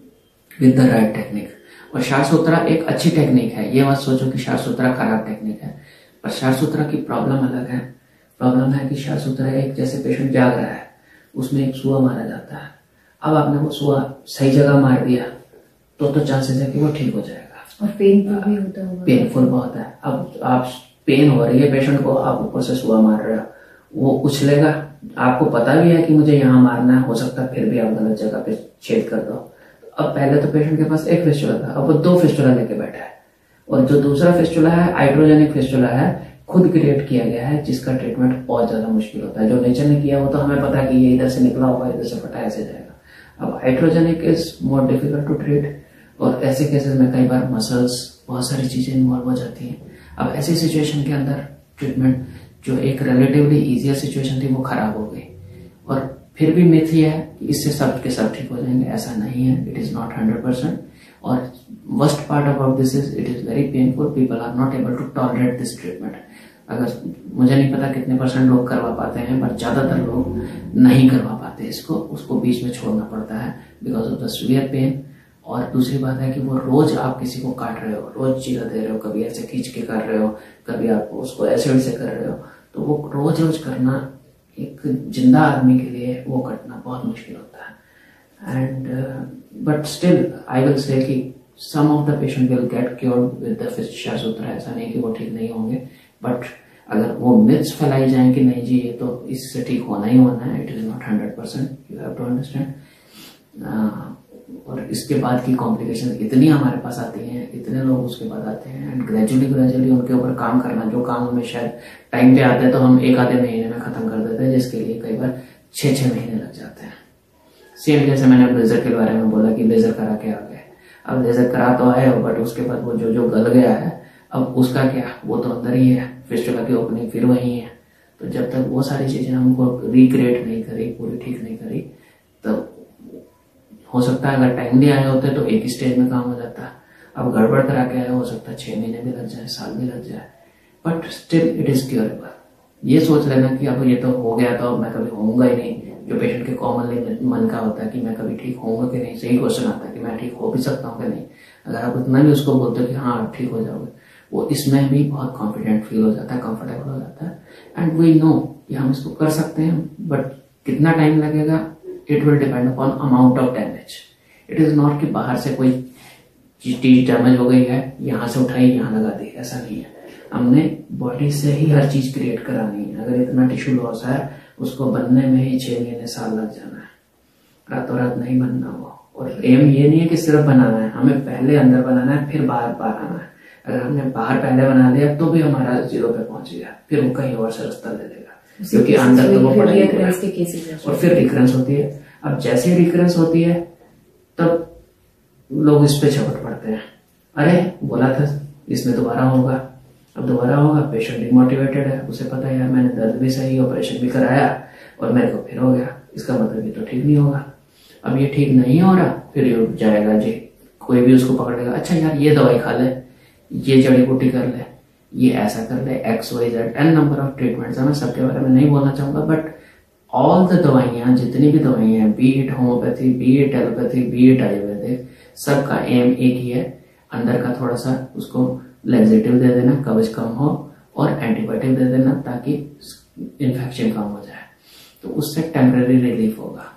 S2: with the right technique. और शार्ट सूत्रा एक अच्छी टेक्निक है, ये मत सोचो कि शार्ट सूत्रा खराब टेक्निक है, पर शार्ट सूत्रा की प्रॉब्लम अलग है। प्रॉब्लम है कि शार्ट सूत्रा एक, जैसे पेशेंट जाग रहा है, उसमें एक सुआ मारा जाता है, अब आपने वो सुआ सही जगह मार दिया तो तो चांसेस है कि वो ठीक हो जाएगा,
S1: और पेनफुल भी होता होगा।
S2: पेनफुल बहुत है। अब आप पेन हो रही है पेशेंट को, आप ऊपर से सुआ मार रहे हो, वो उछलेगा, आपको पता भी है कि मुझे यहाँ मारना है, हो सकता है फिर भी आप गलत जगह पे छेद कर दो। अब पहले तो पेशेंट के पास एक फिस्टुला था, अब वो दो फिस्टुला लेके बैठा है, और जो दूसरा फिस्टुला है हाइड्रोजेनिक फिस्टुला है, खुद क्रिएट किया गया है, जिसका ट्रीटमेंट बहुत ज्यादा मुश्किल होता है। जो नेचर ने किया वो तो हमें पता है कि ये इधर से निकला होगा, इधर से फटा ऐसे जाएगा। अब hydrogenic is more difficult to treat, और ऐसे केसेस में कई बार मसल्स, बहुत सारी चीजें इन्वॉल्व हो जाती हैं। अब ऐसी सिचुएशन के अंदर ट्रीटमेंट जो एक रिलेटिवली इजियर सिचुएशन थी वो खराब हो गई, और फिर भी मिथ ये है कि इससे सब के सब ठीक हो जाएंगे, ऐसा नहीं है। It is not hundred percent, और worst part about this is it is very painful, people are not able to tolerate this treatment. अगर मुझे नहीं पता कितने परसेंट लोग करवा पाते हैं, पर ज्यादातर लोग नहीं करवा पाते इसको, उसको बीच में छोड़ना पड़ता है because of the severe pain. और दूसरी बात है कि वो रोज आप किसी को काट रहे हो, रोज चीरा दे रहे हो, कभी ऐसे खींच के कर रहे हो, कभी आप उसको एसिड से कर रहे हो, तो वो रोज रोज करना एक जिंदा आदमी के लिए वो करना बहुत मुश्किल होता है। And but still I will say कि some of the patient will get cured with the शार्ट सूत्रा, ऐसा नहीं कि वो ठीक नहीं होंगे, बट अगर वो मिथ्स फैलाई जाए कि नहीं जी ये तो इससे ठीक होना ही होना है, it is not hundred percent, you have to understand. और इसके बाद की कॉम्प्लिकेशन इतनी हमारे पास आती हैं, इतने लोग उसके बाद आते हैं, एंड ग्रेजुअली ग्रेजुअली उनके ऊपर काम करना, जो काम हमें शायद टाइम पे आते हैं तो हम एक आधे महीने में खत्म कर देते हैं, जिसके लिए कई बार छह छह महीने लग जाते हैं। सेम जैसे मैंने लेजर के बारे में बोला कि लेजर करा के आ गए, अब लेजर करा तो आए हो, बट उसके बाद वो जो जो गल गया है अब उसका क्या, वो तो अंदर ही है, फिस्टुला की ओपनिंग फिर वही है। तो जब तक वो सारी चीजें हमको रिक्रिएट नहीं करी, पूरी ठीक नहीं करी, तब हो सकता है अगर टाइम भी आए होते तो एक ही स्टेज में काम हो जाता। अब गड़बड़ करा के आए, हो सकता है छह महीने भी लग जाए, साल भी लग जाए, but still it is curable. ये सोच लेना कि अब ये तो हो गया तो अब मैं कभी होऊंगा ही नहीं, जो पेशेंट के कॉमनली मन का होता है कि मैं कभी ठीक होऊंगा कि नहीं, सही क्वेश्चन आता है कि मैं ठीक हो भी सकता हूँ कि नहीं। अगर आप उतना भी उसको बोलते हो कि हाँ आप ठीक हो जाओगे, वो इसमें भी बहुत कॉन्फिडेंट फील हो जाता है, कंफर्टेबल हो जाता है, एंड वी नो कि हम इसको कर सकते हैं, बट कितना टाइम लगेगा it will depend upon amount of damage. It is not कि बाहर से कोई चीज डैमेज हो गई है, यहाँ से उठाई यहाँ लगा दी, ऐसा नहीं है। हमने बॉडी से ही हर चीज क्रिएट करानी है। अगर इतना टिश्यू लॉस है, उसको बनने में ही छह महीने साल लग जाना है, रातों रात नहीं बनना हुआ। और एम ये नहीं है कि सिर्फ बनाना है, हमें पहले अंदर बनाना है फिर बाहर बाहर आना है। अगर हमने बाहर पहले बना लिया तो भी हमारा जीरो पे पहुंच गया, फिर वो कहीं और से रास्ता ले लेगा। क्योंकि अंदर तो वो पड़ा ही हुआ है।
S1: के केसेस
S2: और फिर रिकरेंस होती है। अब जैसे रिकरेंस होती है तब लोग इस पे झपट पड़ते हैं, अरे बोला था इसमें दोबारा होगा, अब दोबारा होगा। पेशेंट डिमोटिवेटेड है, उसे पता है यार मैंने दर्द भी सही, ऑपरेशन भी कराया और मेरे को फिर हो गया, इसका मतलब ये तो ठीक नहीं होगा। अब ये ठीक नहीं हो रहा, फिर ये जाएगा जी, कोई भी उसको पकड़ेगा, अच्छा यार ये दवाई खा ले, ये जड़ी बूटी कर ले, ये ऐसा कर ले, X Y Z N number of treatments है। मैं सबके बारे में नहीं बोलना चाहूंगा, बट ऑल द दवाइयां, जितनी भी दवाइयां हैं, be it homeopathy, be it allopathy, be it Ayurvedic, सबका एम एक ही है, अंदर का थोड़ा सा उसको लैक्सेटिव दे देना, कवच कम हो, और एंटीबायोटिक दे देना ताकि इन्फेक्शन कम हो जाए, तो उससे टेम्परेरी रिलीफ होगा।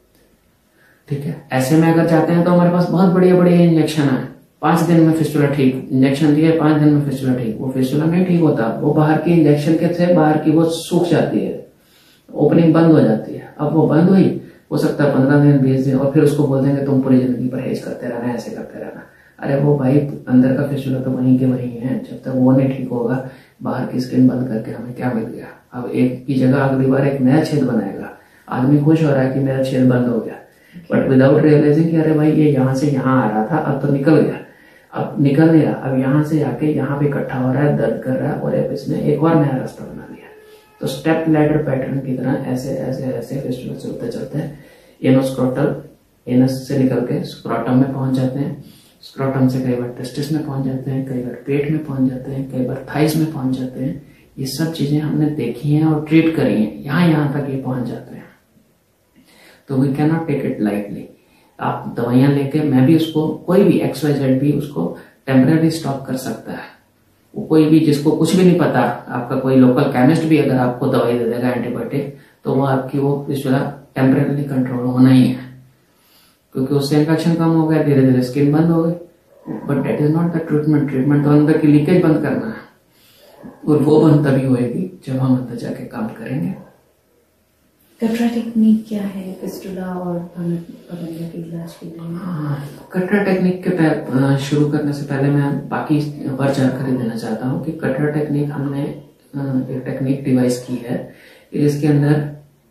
S2: ठीक है, ऐसे में अगर जाते हैं तो हमारे पास बहुत बढ़िया बढ़िया इंजेक्शन है, पांच दिन में फिस्टुला ठीक, इंजेक्शन दिए पांच दिन में फिस्टुला ठीक। वो फिस्टुला नहीं ठीक होता, वो बाहर की इंजेक्शन के थे, बाहर की वो सूख जाती है, ओपनिंग बंद हो जाती है। अब वो बंद हुई, हो सकता है पंद्रह दिन बीस दिन, और फिर उसको बोल देंगे तुम पूरी जिंदगी परहेज करते रहना, ऐसे करते रहना। अरे वो भाई अंदर का फिस्टुला तो वहीं के वहीं है, जब तक वो नहीं ठीक होगा बाहर की स्किन बंद करके हमें क्या मिल गया। अब एक की जगह अगली बार एक नया छेद बनाएगा, आदमी खुश हो रहा है कि मेरा छेद बंद हो गया, बट विदाउट रियलाइजिंग कि अरे भाई ये यहाँ से यहाँ आ रहा था, अब तो निकल गया, अब निकल गया, अब यहाँ से आके यहाँ पे इकट्ठा हो रहा है, दर्द कर रहा है, और अब इसने एक और नया रास्ता बना लिया। तो स्टेप लैडर पैटर्न की तरह ऐसे ऐसे ऐसे फिस्टुला चलते चलते एनोस्क्रोटल, एनस से निकल के स्क्रोटम में पहुंच जाते हैं, स्क्रोटम से कई बार टेस्टिस में पहुंच जाते हैं, कई बार पेट में पहुंच जाते हैं, कई बार थाइस में पहुंच जाते हैं। ये सब चीजें हमने देखी हैं और ट्रीट करी हैं, यहाँ यहाँ तक ये पहुंच जाते हैं। तो we can not take it lightly. आप दवाइयां लेके, मैं भी उसको, कोई भी एक्स वाई जेड भी उसको टेम्परेरी स्टॉप कर सकता है। वो कोई भी जिसको कुछ भी नहीं पता, आपका कोई लोकल केमिस्ट भी अगर आपको दवाई दे देगा एंटीबायोटिक, तो वो आपकी वो फिस्टुला टेम्परेरी कंट्रोल होना ही है, क्योंकि उससे इन्फेक्शन कम हो गया, धीरे धीरे स्किन बंद हो गई। But that is not the treatment. Treatment तो अंदर की लीकेज बंद करना है, और वो बंद तभी होएगी जब हम अंदर जाके काम करेंगे।
S1: कटरा टेक्निक क्या है फिस्टुला और पगंडा के इलाज के लिए?
S2: कटरा टेक्निक के शुरू करने से पहले मैं बाकी और जानकारी देना चाहता हूँ कि कटरा टेक्निक हमने एक टेक्निक डिवाइस की है, इसके अंदर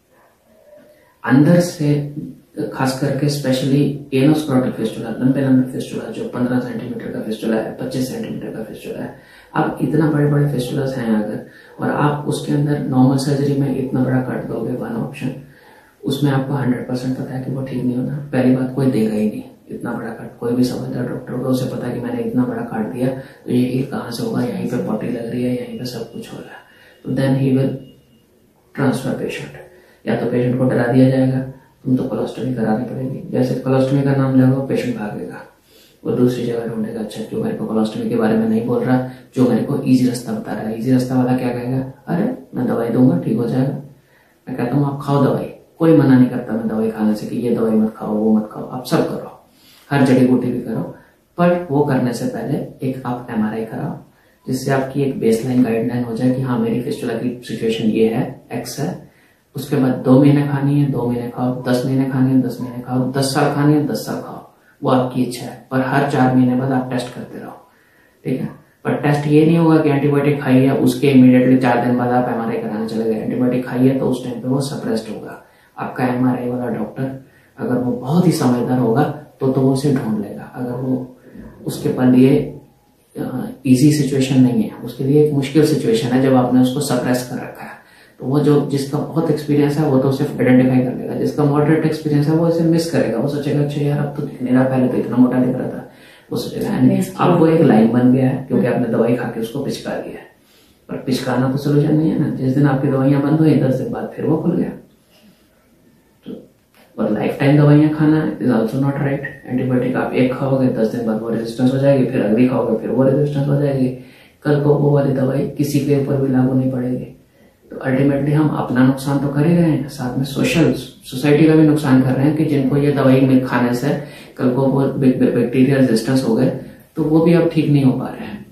S2: अंदर से खास करके स्पेशली एनोस्क्रोटल फिस्टुला, लंबे लंबे फिस्टुला जो पंद्रह सेंटीमीटर का फिस्टुला है, पच्चीस सेंटीमीटर का फिस्टुला है, अब इतना बड़े बड़े फिस्टुलास हैं अगर, और आप उसके अंदर नॉर्मल सर्जरी में इतना बड़ा काट दोगे वन ऑप्शन, उसमें आपको हंड्रेड परसेंट पता है कि वो ठीक नहीं होना। पहली बात, कोई देगा ही नहीं इतना बड़ा काट, कोई भी समझदार डॉक्टर होगा उसे पता है कि मैंने इतना बड़ा काट दिया तो ये कहाँ से होगा, यहीं पे पॉटी लग रही है, यहीं पे सब कुछ हो रहा है, तो then he will transfer patient. या तो पेशेंट को डरा दिया जाएगा, तुम तो कोलोस्टमी करानी पड़ेगी, जैसे कोलोस्टमी का नाम लेगा पेशेंट भागेगा, वो दूसरी जगह ढूंढेगा, अच्छा जो मेरे को कोलोस्टमी के बारे में नहीं बोल रहा, जो मेरे को इजी रास्ता बता रहा है। इजी रास्ता वाला क्या कहेगा, अरे मैं दवाई दूंगा ठीक हो जाएगा। मैं कहता हूँ आप खाओ दवाई, कोई मना नहीं करता मैं दवाई खाने से कि ये दवाई मत खाओ वो मत खाओ, आप सब करो, हर जड़ी बूटी भी करो, पर वो करने से पहले एक आप एम आर आई कराओ, जिससे आपकी एक बेसलाइन गाइडलाइन हो जाए कि हाँ मेरी फिस्टुला की सिचुएशन ये है, एक्स है। उसके बाद दो महीने खानी है, दो महीने खाओ, दस महीने खानी है, दस महीने खाओ, दस साल खानी है, दस साल खाओ, वो आपकी इच्छा है, पर हर चार महीने बाद आप टेस्ट करते रहो, ठीक है। पर टेस्ट ये नहीं होगा कि एंटीबायोटिक खाई है उसके इमीडिएटली चार दिन बाद आप एमआरआई कराने चले गए। एंटीबायोटिक खाई है तो उस टाइम पे वो सप्रेस्ड होगा। आपका एमआरआई वाला डॉक्टर अगर वो बहुत ही समझदार होगा तो तो वो उसे ढूंढ लेगा। अगर वो उसके पर लिए इजी सिचुएशन नहीं है, उसके लिए एक मुश्किल सिचुएशन है जब आपने उसको सप्रेस कर रखा है, तो वो जो जिसका बहुत एक्सपीरियंस है वो तो उसे आइडेंटिफाई कर लेगा, जिसका मॉडरेट एक्सपीरियंस है वो इसे मिस करेगा। वो सोचेगा अच्छा यार अब तो दिख नहीं रहा, पहले तो इतना मोटा दिख रहा था, वो सोचेगा अब वो एक लाइन बन गया है क्योंकि आपने दवाई खा के उसको पिचका दिया है। पर पिचकाना तो सोल्यूशन नहीं है ना, जिस दिन आपकी दवाइयां बंद हुई दस दिन बाद फिर वो खुल गया। और लाइफ टाइम दवाइयां खाना is also not right. Antibiotic आप एक खाओगे दस दिन बाद वो रेजिस्टेंस हो जाएगी, फिर अगली खाओगे फिर वो रेजिस्टेंस हो जाएगी, कल को वो वाली दवाई किसी के ऊपर भी लागू नहीं पड़ेगी। तो अल्टीमेटली हम अपना नुकसान तो कर ही रहे हैं, साथ में सोशल सोसाइटी का भी नुकसान कर रहे हैं कि जिनको ये दवाई में खाने से कल को वो बैक्टीरिया रेजिस्टेंस हो गए तो वो भी अब ठीक नहीं हो पा रहे हैं।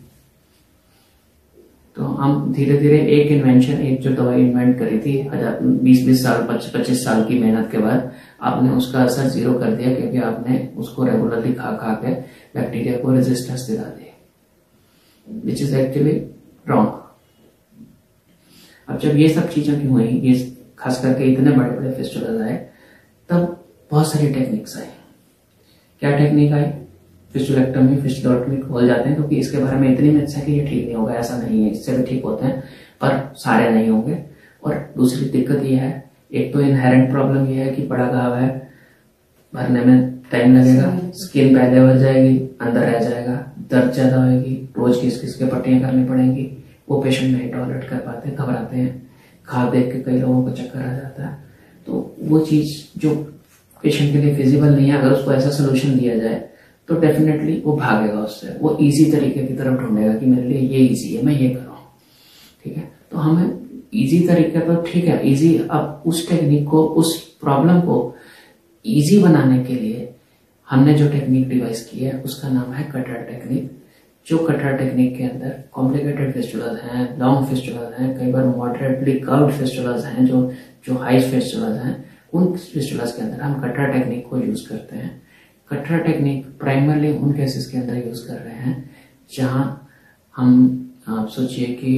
S2: तो हम धीरे धीरे एक इन्वेंशन, एक जो दवाई इन्वेंट करी थी हजार बीस बीस साल पच्चीस पच्चीस साल की मेहनत के बाद, आपने उसका असर जीरो कर दिया क्योंकि आपने उसको रेगुलरली खा खा के बैक्टीरिया को रेजिस्टेंस दिला दी, विच इज एक्चुअली रॉन्ग। अब अब जब ये सब चीजें की हुई, ये खास करके इतने बड़े बड़े फिस्टुलास आए, तब बहुत सारी टेक्निक्स आई। क्या टेक्निक आई? फिस्टुलेक्टमी, फिस्टुलेक्टमी खोल जाते हैं, क्योंकि इसके बारे में इतनी मिथ्स है कि ये ठीक नहीं होगा, ऐसा नहीं है, इससे भी ठीक होते हैं पर सारे नहीं होंगे। और दूसरी दिक्कत ये है, एक तो इनहेरेंट प्रॉब्लम ये है कि बड़ा घाव है, भरने में टाइम लगेगा, स्किन पहले भर जाएगी, अंदर रह जाएगा, दर्द ज्यादा होगी, रोज किस किस के पट्टियां करनी पड़ेंगी, वो पेशेंट नहीं टॉलरेट कर पाते, घबराते हैं, घाव देख के कई लोगों को चक्कर आ जाता है। तो वो चीज जो पेशेंट के लिए फिजिबल नहीं है, अगर उसको ऐसा सोल्यूशन दिया जाए तो डेफिनेटली वो भागेगा उससे, वो इजी तरीके की तरफ ढूंढेगा कि मेरे लिए ये इजी है, मैं ये करूँ। ठीक है, तो हमें इजी तरीके तो ठीक है, इजी, अब उस टेक्निक को, उस प्रॉब्लम को इजी बनाने के लिए हमने जो टेक्निक डिवाइस की है उसका नाम है कटर टेक्निक। जो कटर टेक्निक के अंदर कॉम्प्लिकेटेड फिस्टुलास हैं, लॉन्ग फिस्टुलास हैं, कई बार मॉडरेटली कर्व्ड फिस्टुलास हैं, जो जो हाई फिस्टुलास हैं, उन फिस्टुलास के अंदर हम कटर टेक्निक को यूज करते हैं। कटर टेक्निक प्राइमरली उन केसेस के अंदर यूज कर रहे हैं जहां हम, आप सोचिए कि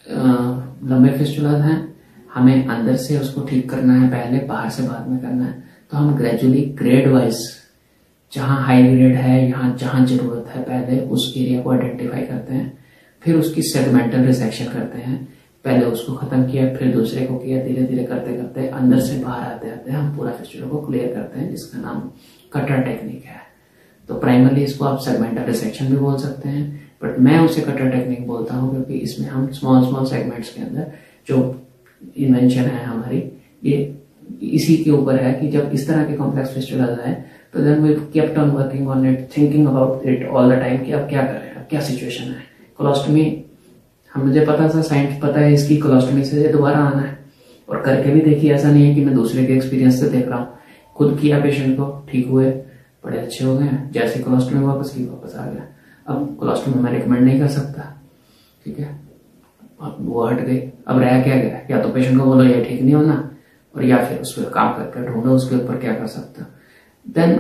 S2: लंबे फिस्टुलास हैं, हमें अंदर से उसको ठीक करना है पहले, बाहर से बाद में करना है, तो हम ग्रेजुअली ग्रेड वाइज, जहां हाई ग्रेड है, यहाँ जहां जरूरत है, पहले उस एरिया को आइडेंटिफाई करते हैं, फिर उसकी सेगमेंटल रिसेक्शन करते हैं, पहले उसको खत्म किया, फिर दूसरे को किया, धीरे धीरे करते करते अंदर से बाहर आते आते हम पूरा फिस्टुला को क्लियर करते हैं, जिसका नाम कटर टेक्निक है। तो प्राइमरली इसको आप सेगमेंटल रिसेक्शन भी बोल सकते हैं, बट मैं उसे कटर टेक्निक बोलता हूँ क्योंकि इसमें हम स्मॉल स्मॉल सेगमेंट्स के अंदर जो इन्वेंशन है हमारी, ये इसी के ऊपर है कि जब इस तरह के कॉम्प्लेक्स फिस्टुलास आए तो then we kept on working on it, thinking about it all the time कि अब क्या कर रहे हैं, अब क्या सिचुएशन है। कोलोस्टमी, हम, मुझे पता था, साइंस पता है इसकी, कोलोस्टमी से दोबारा आना है, और करके भी देखिए, ऐसा नहीं है कि मैं दूसरे के एक्सपीरियंस से देख रहा हूँ, खुद किया पेशेंट को, ठीक हुए, बड़े अच्छे हो गए हैं, जैसे कोलोस्टमी वापस की वापस आ गया। अब कोलोस्टमी मैं रिकमेंड नहीं कर सकता, ठीक है, अब वो हट गई, अब रह क्या गया, या तो पेशेंट को बोलो ये ठीक नहीं होना, और या फिर उस पर काम करके ढूंढो उसके ऊपर क्या कर सकता। देन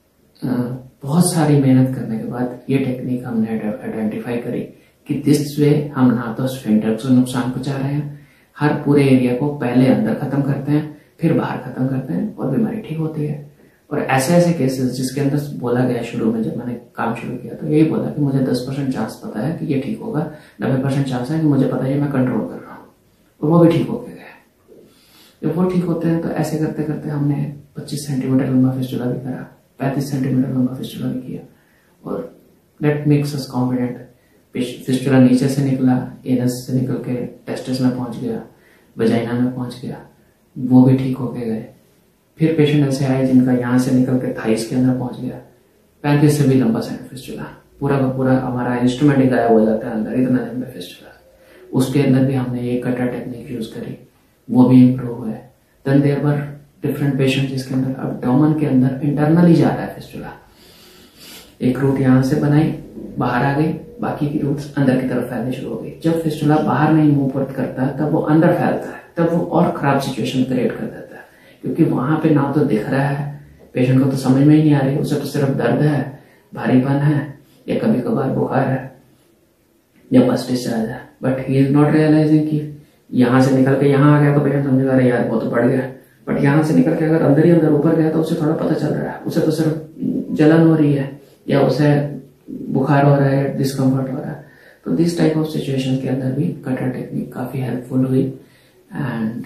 S2: बहुत सारी मेहनत करने के बाद ये टेक्निक हमने आइडेंटिफाई करी कि दिस वे हम ना तो स्फिंक्टर को नुकसान पहुंचा रहे हैं, हर पूरे एरिया को पहले अंदर खत्म करते हैं, फिर बाहर खत्म करते हैं, और बीमारी ठीक होती है। और ऐसे ऐसे केसेस जिसके अंदर बोला गया शुरू में, जब मैंने काम शुरू किया तो यही बोला कि मुझे दस परसेंट चांस पता है कि ये ठीक होगा, नब्बे परसेंट चांस है कि मुझे पता है मैं कंट्रोल कर रहा हूँ, और वो भी ठीक होके गए। जब वो ठीक होते हैं तो ऐसे करते करते हमने पच्चीस सेंटीमीटर लंबा फिस्टुला भी करा, पैंतीस सेंटीमीटर लंबा फिस्टुला भी किया, और that makes us confident. Fistula नीचे से निकला, एनस से निकल के टेस्टिस में पहुंच गया, वजाइना में पहुंच गया, वो भी ठीक होके गए। फिर पेशेंट ऐसे आए जिनका यहाँ से निकल के थाइस के अंदर पहुंच गया, पैंतीस से भी लंबा साइड फिस्टुला, पूरा का पूरा हमारा इंस्ट्रूमेंट ही गायब हो जाता है अंदर, इतना लंबा फिस्टुला। उसके अंदर भी हमने ये कटर टेक्निक यूज करी, वो भी इम्प्रूव हुए। Then there were different patient जिसके अंदर एब्डोमेन के अंदर इंटरनली जा रहा है फिस्टुला, एक रूट यहाँ से बनाई, बाहर आ गई, बाकी की रूट्स अंदर की तरफ फैलनी शुरू हो गई। जब फिस्टुला बाहर नहीं मूव करता है तब वो अंदर फैलता है, तब वो और खराब सिचुएशन क्रिएट कर देता है, क्योंकि वहां पे ना तो दिख रहा है, पेशेंट को तो समझ में ही नहीं आ रही, उसे तो सिर्फ दर्द है, भारीपन है, या कभी कभार बुखार है, या बस डिस्चार्ज है, but he is not realising कि यहाँ से निकल के यहाँ आ गया तो पेशेंट समझेगा अरे यार वो तो बढ़ गया, बट यहाँ से निकल के अगर अंदर ही अंदर ऊपर गया तो उसे थोड़ा पता चल रहा है, उसे तो सिर्फ जलन हो रही है या उसे बुखार हो रहा है, डिस्कम्फर्ट हो रहा है। तो दिस टाइप ऑफ सिचुएशन के अंदर भी कटर टेक्निक काफी हेल्पफुल हुई, and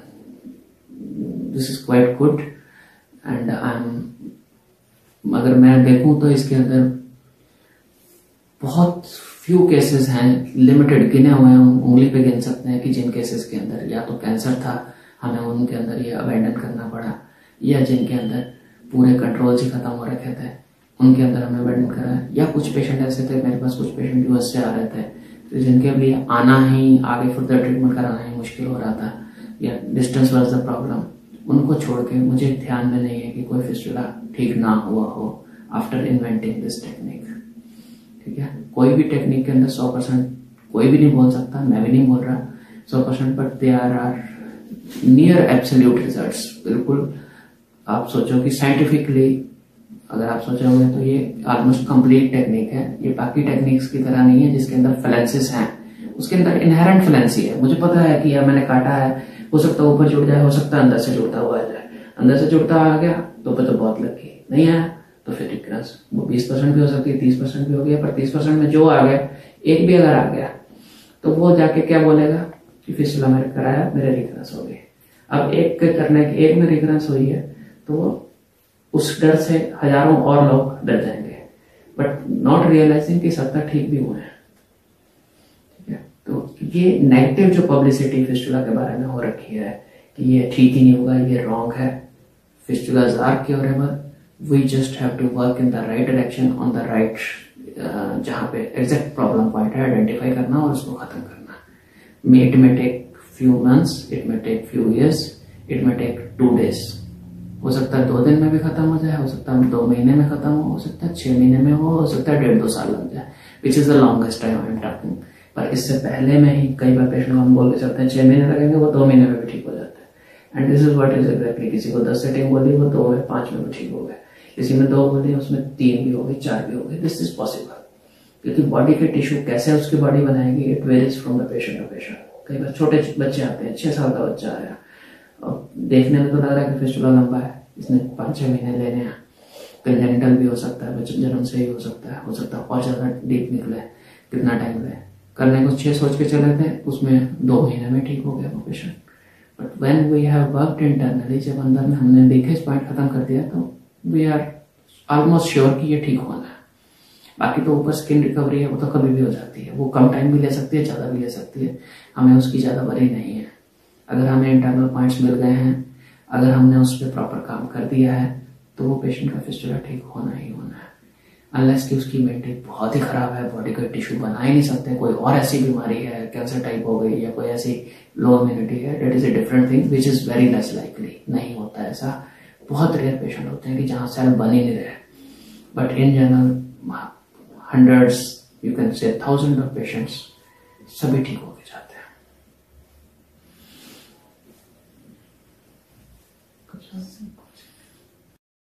S2: this is quite good. And I am, अगर मैं देखूं तो इसके अंदर बहुत फ्यू केसेस हैं, लिमिटेड गिने हुए हैं, उंगली पे गिन सकते हैं कि जिन केसेस के अंदर या तो कैंसर था, हमें उनके अंदर ये अबैंडन करना पड़ा, या जिनके अंदर पूरे कंट्रोल से खत्म हो रखे थे उनके अंदर हमें अबैंडन करा, या कुछ पेशेंट ऐसे थे, मेरे पास कुछ पेशेंट यूएस से आ रहे थे तो जिनके लिए आना ही, आगे फर्दर ट्रीटमेंट कराना ही मुश्किल हो रहा था, या डिस्टेंस वाज द प्रॉब्लम, उनको छोड़ के मुझे ध्यान में नहीं है कि कोई फिस्टुला ठीक ना हुआ हो आफ्टर इन्वेंटिंग दिस टेक्निक। ठीक है, कोई भी टेक्निक के अंदर सौ परसेंट कोई भी नहीं बोल सकता, मैं भी नहीं बोल रहा सौ percent, but they are are near absolute results. बिल्कुल आप सोचो कि साइंटिफिकली अगर आप सोचोगे तो ये ऑलमोस्ट कंप्लीट टेक्निक है, ये बाकी टेक्निक्स की तरह नहीं है जिसके अंदर फ्लैंसेस हैं उसके अंदर इनहेरेंट फ्लैंसी है। मुझे पता है कि यार मैंने काटा है, हो सकता है ऊपर जुड़ जाए, हो सकता है अंदर से जुड़ता हुआ आ जाए। अंदर से जुड़ता आ गया तो फिर तो बहुत लकी, नहीं आया तो फिर रिकरेंस वो बीस परसेंट भी हो सकती है, तीस परसेंट भी हो गया, पर तीस परसेंट में जो आ गया, एक भी अगर आ गया तो वो जाके क्या बोलेगा कि फिस्टुला मैंने कराया, मेरे रिकरेंस हो गई। अब एक के करने की एक में रिकरेंस हुई है तो उस डर से हजारों और लोग डर जाएंगे, बट नॉट रियलाइजिंग कि सत्तर ठीक भी हुए हैं। ठीक है, तो ये नेगेटिव जो पब्लिसिटी फिस्टुला के बारे में हो रखी है कि ये ठीक ही नहीं होगा, ये रॉन्ग है। Fistulas are curable, we just have to work in the right direction on the right, जहां पे एग्जैक्ट प्रॉब्लम पॉइंट है आइडेंटिफाई करना और उसको खत्म करना। It may take few months, it may take few years, it may take two days. हो सकता है दो दिन में भी खत्म हो जाए, हो सकता है दो महीने में खत्म हो, हो सकता है छह महीने में हो, हो सकता है डेढ़ दो साल लग जाए, which is the longest time I am talking. पर इससे पहले में ही कई बार पेशेंट हम बोल के चलते हैं छह महीने लगेंगे, वो दो महीने में भी ठीक हो जाता है। And this is what is exactly, किसी को दस सेटिंग बोली, वो दो में पांच में भी ठीक हो गए, किसी में दो बोली, उसमें तीन भी हो गई, चार भी हो गई। दिस इज पॉसिबल, क्योंकि बॉडी के टिश्यू कैसे उसकी बॉडी बनाएगी, it varies from the patient to patient. कई बार छोटे बच्चे आते हैं, छह साल का बच्चा आया और देखने में तो लग रहा है कि फिस्टुला लंबा है, इसने पाँच छह महीने लेने हैं, कंजेनिटल भी हो सकता है, बच्चे जन्म से ही हो सकता है, हो सकता है और ज्यादा डीप निकले, कितना टाइम ले, करने को छह सोच के चले थे, उसमें दो महीने में ठीक हो गया वो patient. But when we have worked internally, जब अंदर में हमने लीकेज पॉइंट खत्म कर दिया तो वी आर ऑलमोस्ट श्योर कि ये ठीक होना है। बाकी तो ऊपर स्किन रिकवरी है, वो तो कभी भी हो जाती है, वो कम टाइम भी ले सकती है, ज्यादा भी ले सकती है, हमें उसकी ज्यादा वरी नहीं है। अगर हमें इंटरनल पॉइंट्स मिल गए हैं, अगर हमने उस पर प्रॉपर काम कर दिया है, तो वो पेशेंट का फिस्टुला ठीक होना ही होना है। अनलेस कि उसकी इम्यूनिटी बहुत ही खराब है, बॉडी का टिश्यू बना ही नहीं सकते, कोई और ऐसी बीमारी है, कैंसर टाइप हो गई या कोई ऐसी लो इम्यूनिटी है, that is a different thing which is very less likely. नहीं होता ऐसा, बहुत रेयर पेशेंट होते हैं कि जहां सेल बन ही नहीं रहे, but in general hundreds, you can say thousand of patients सभी ठीक हो के जाते हैं।
S1: कुछ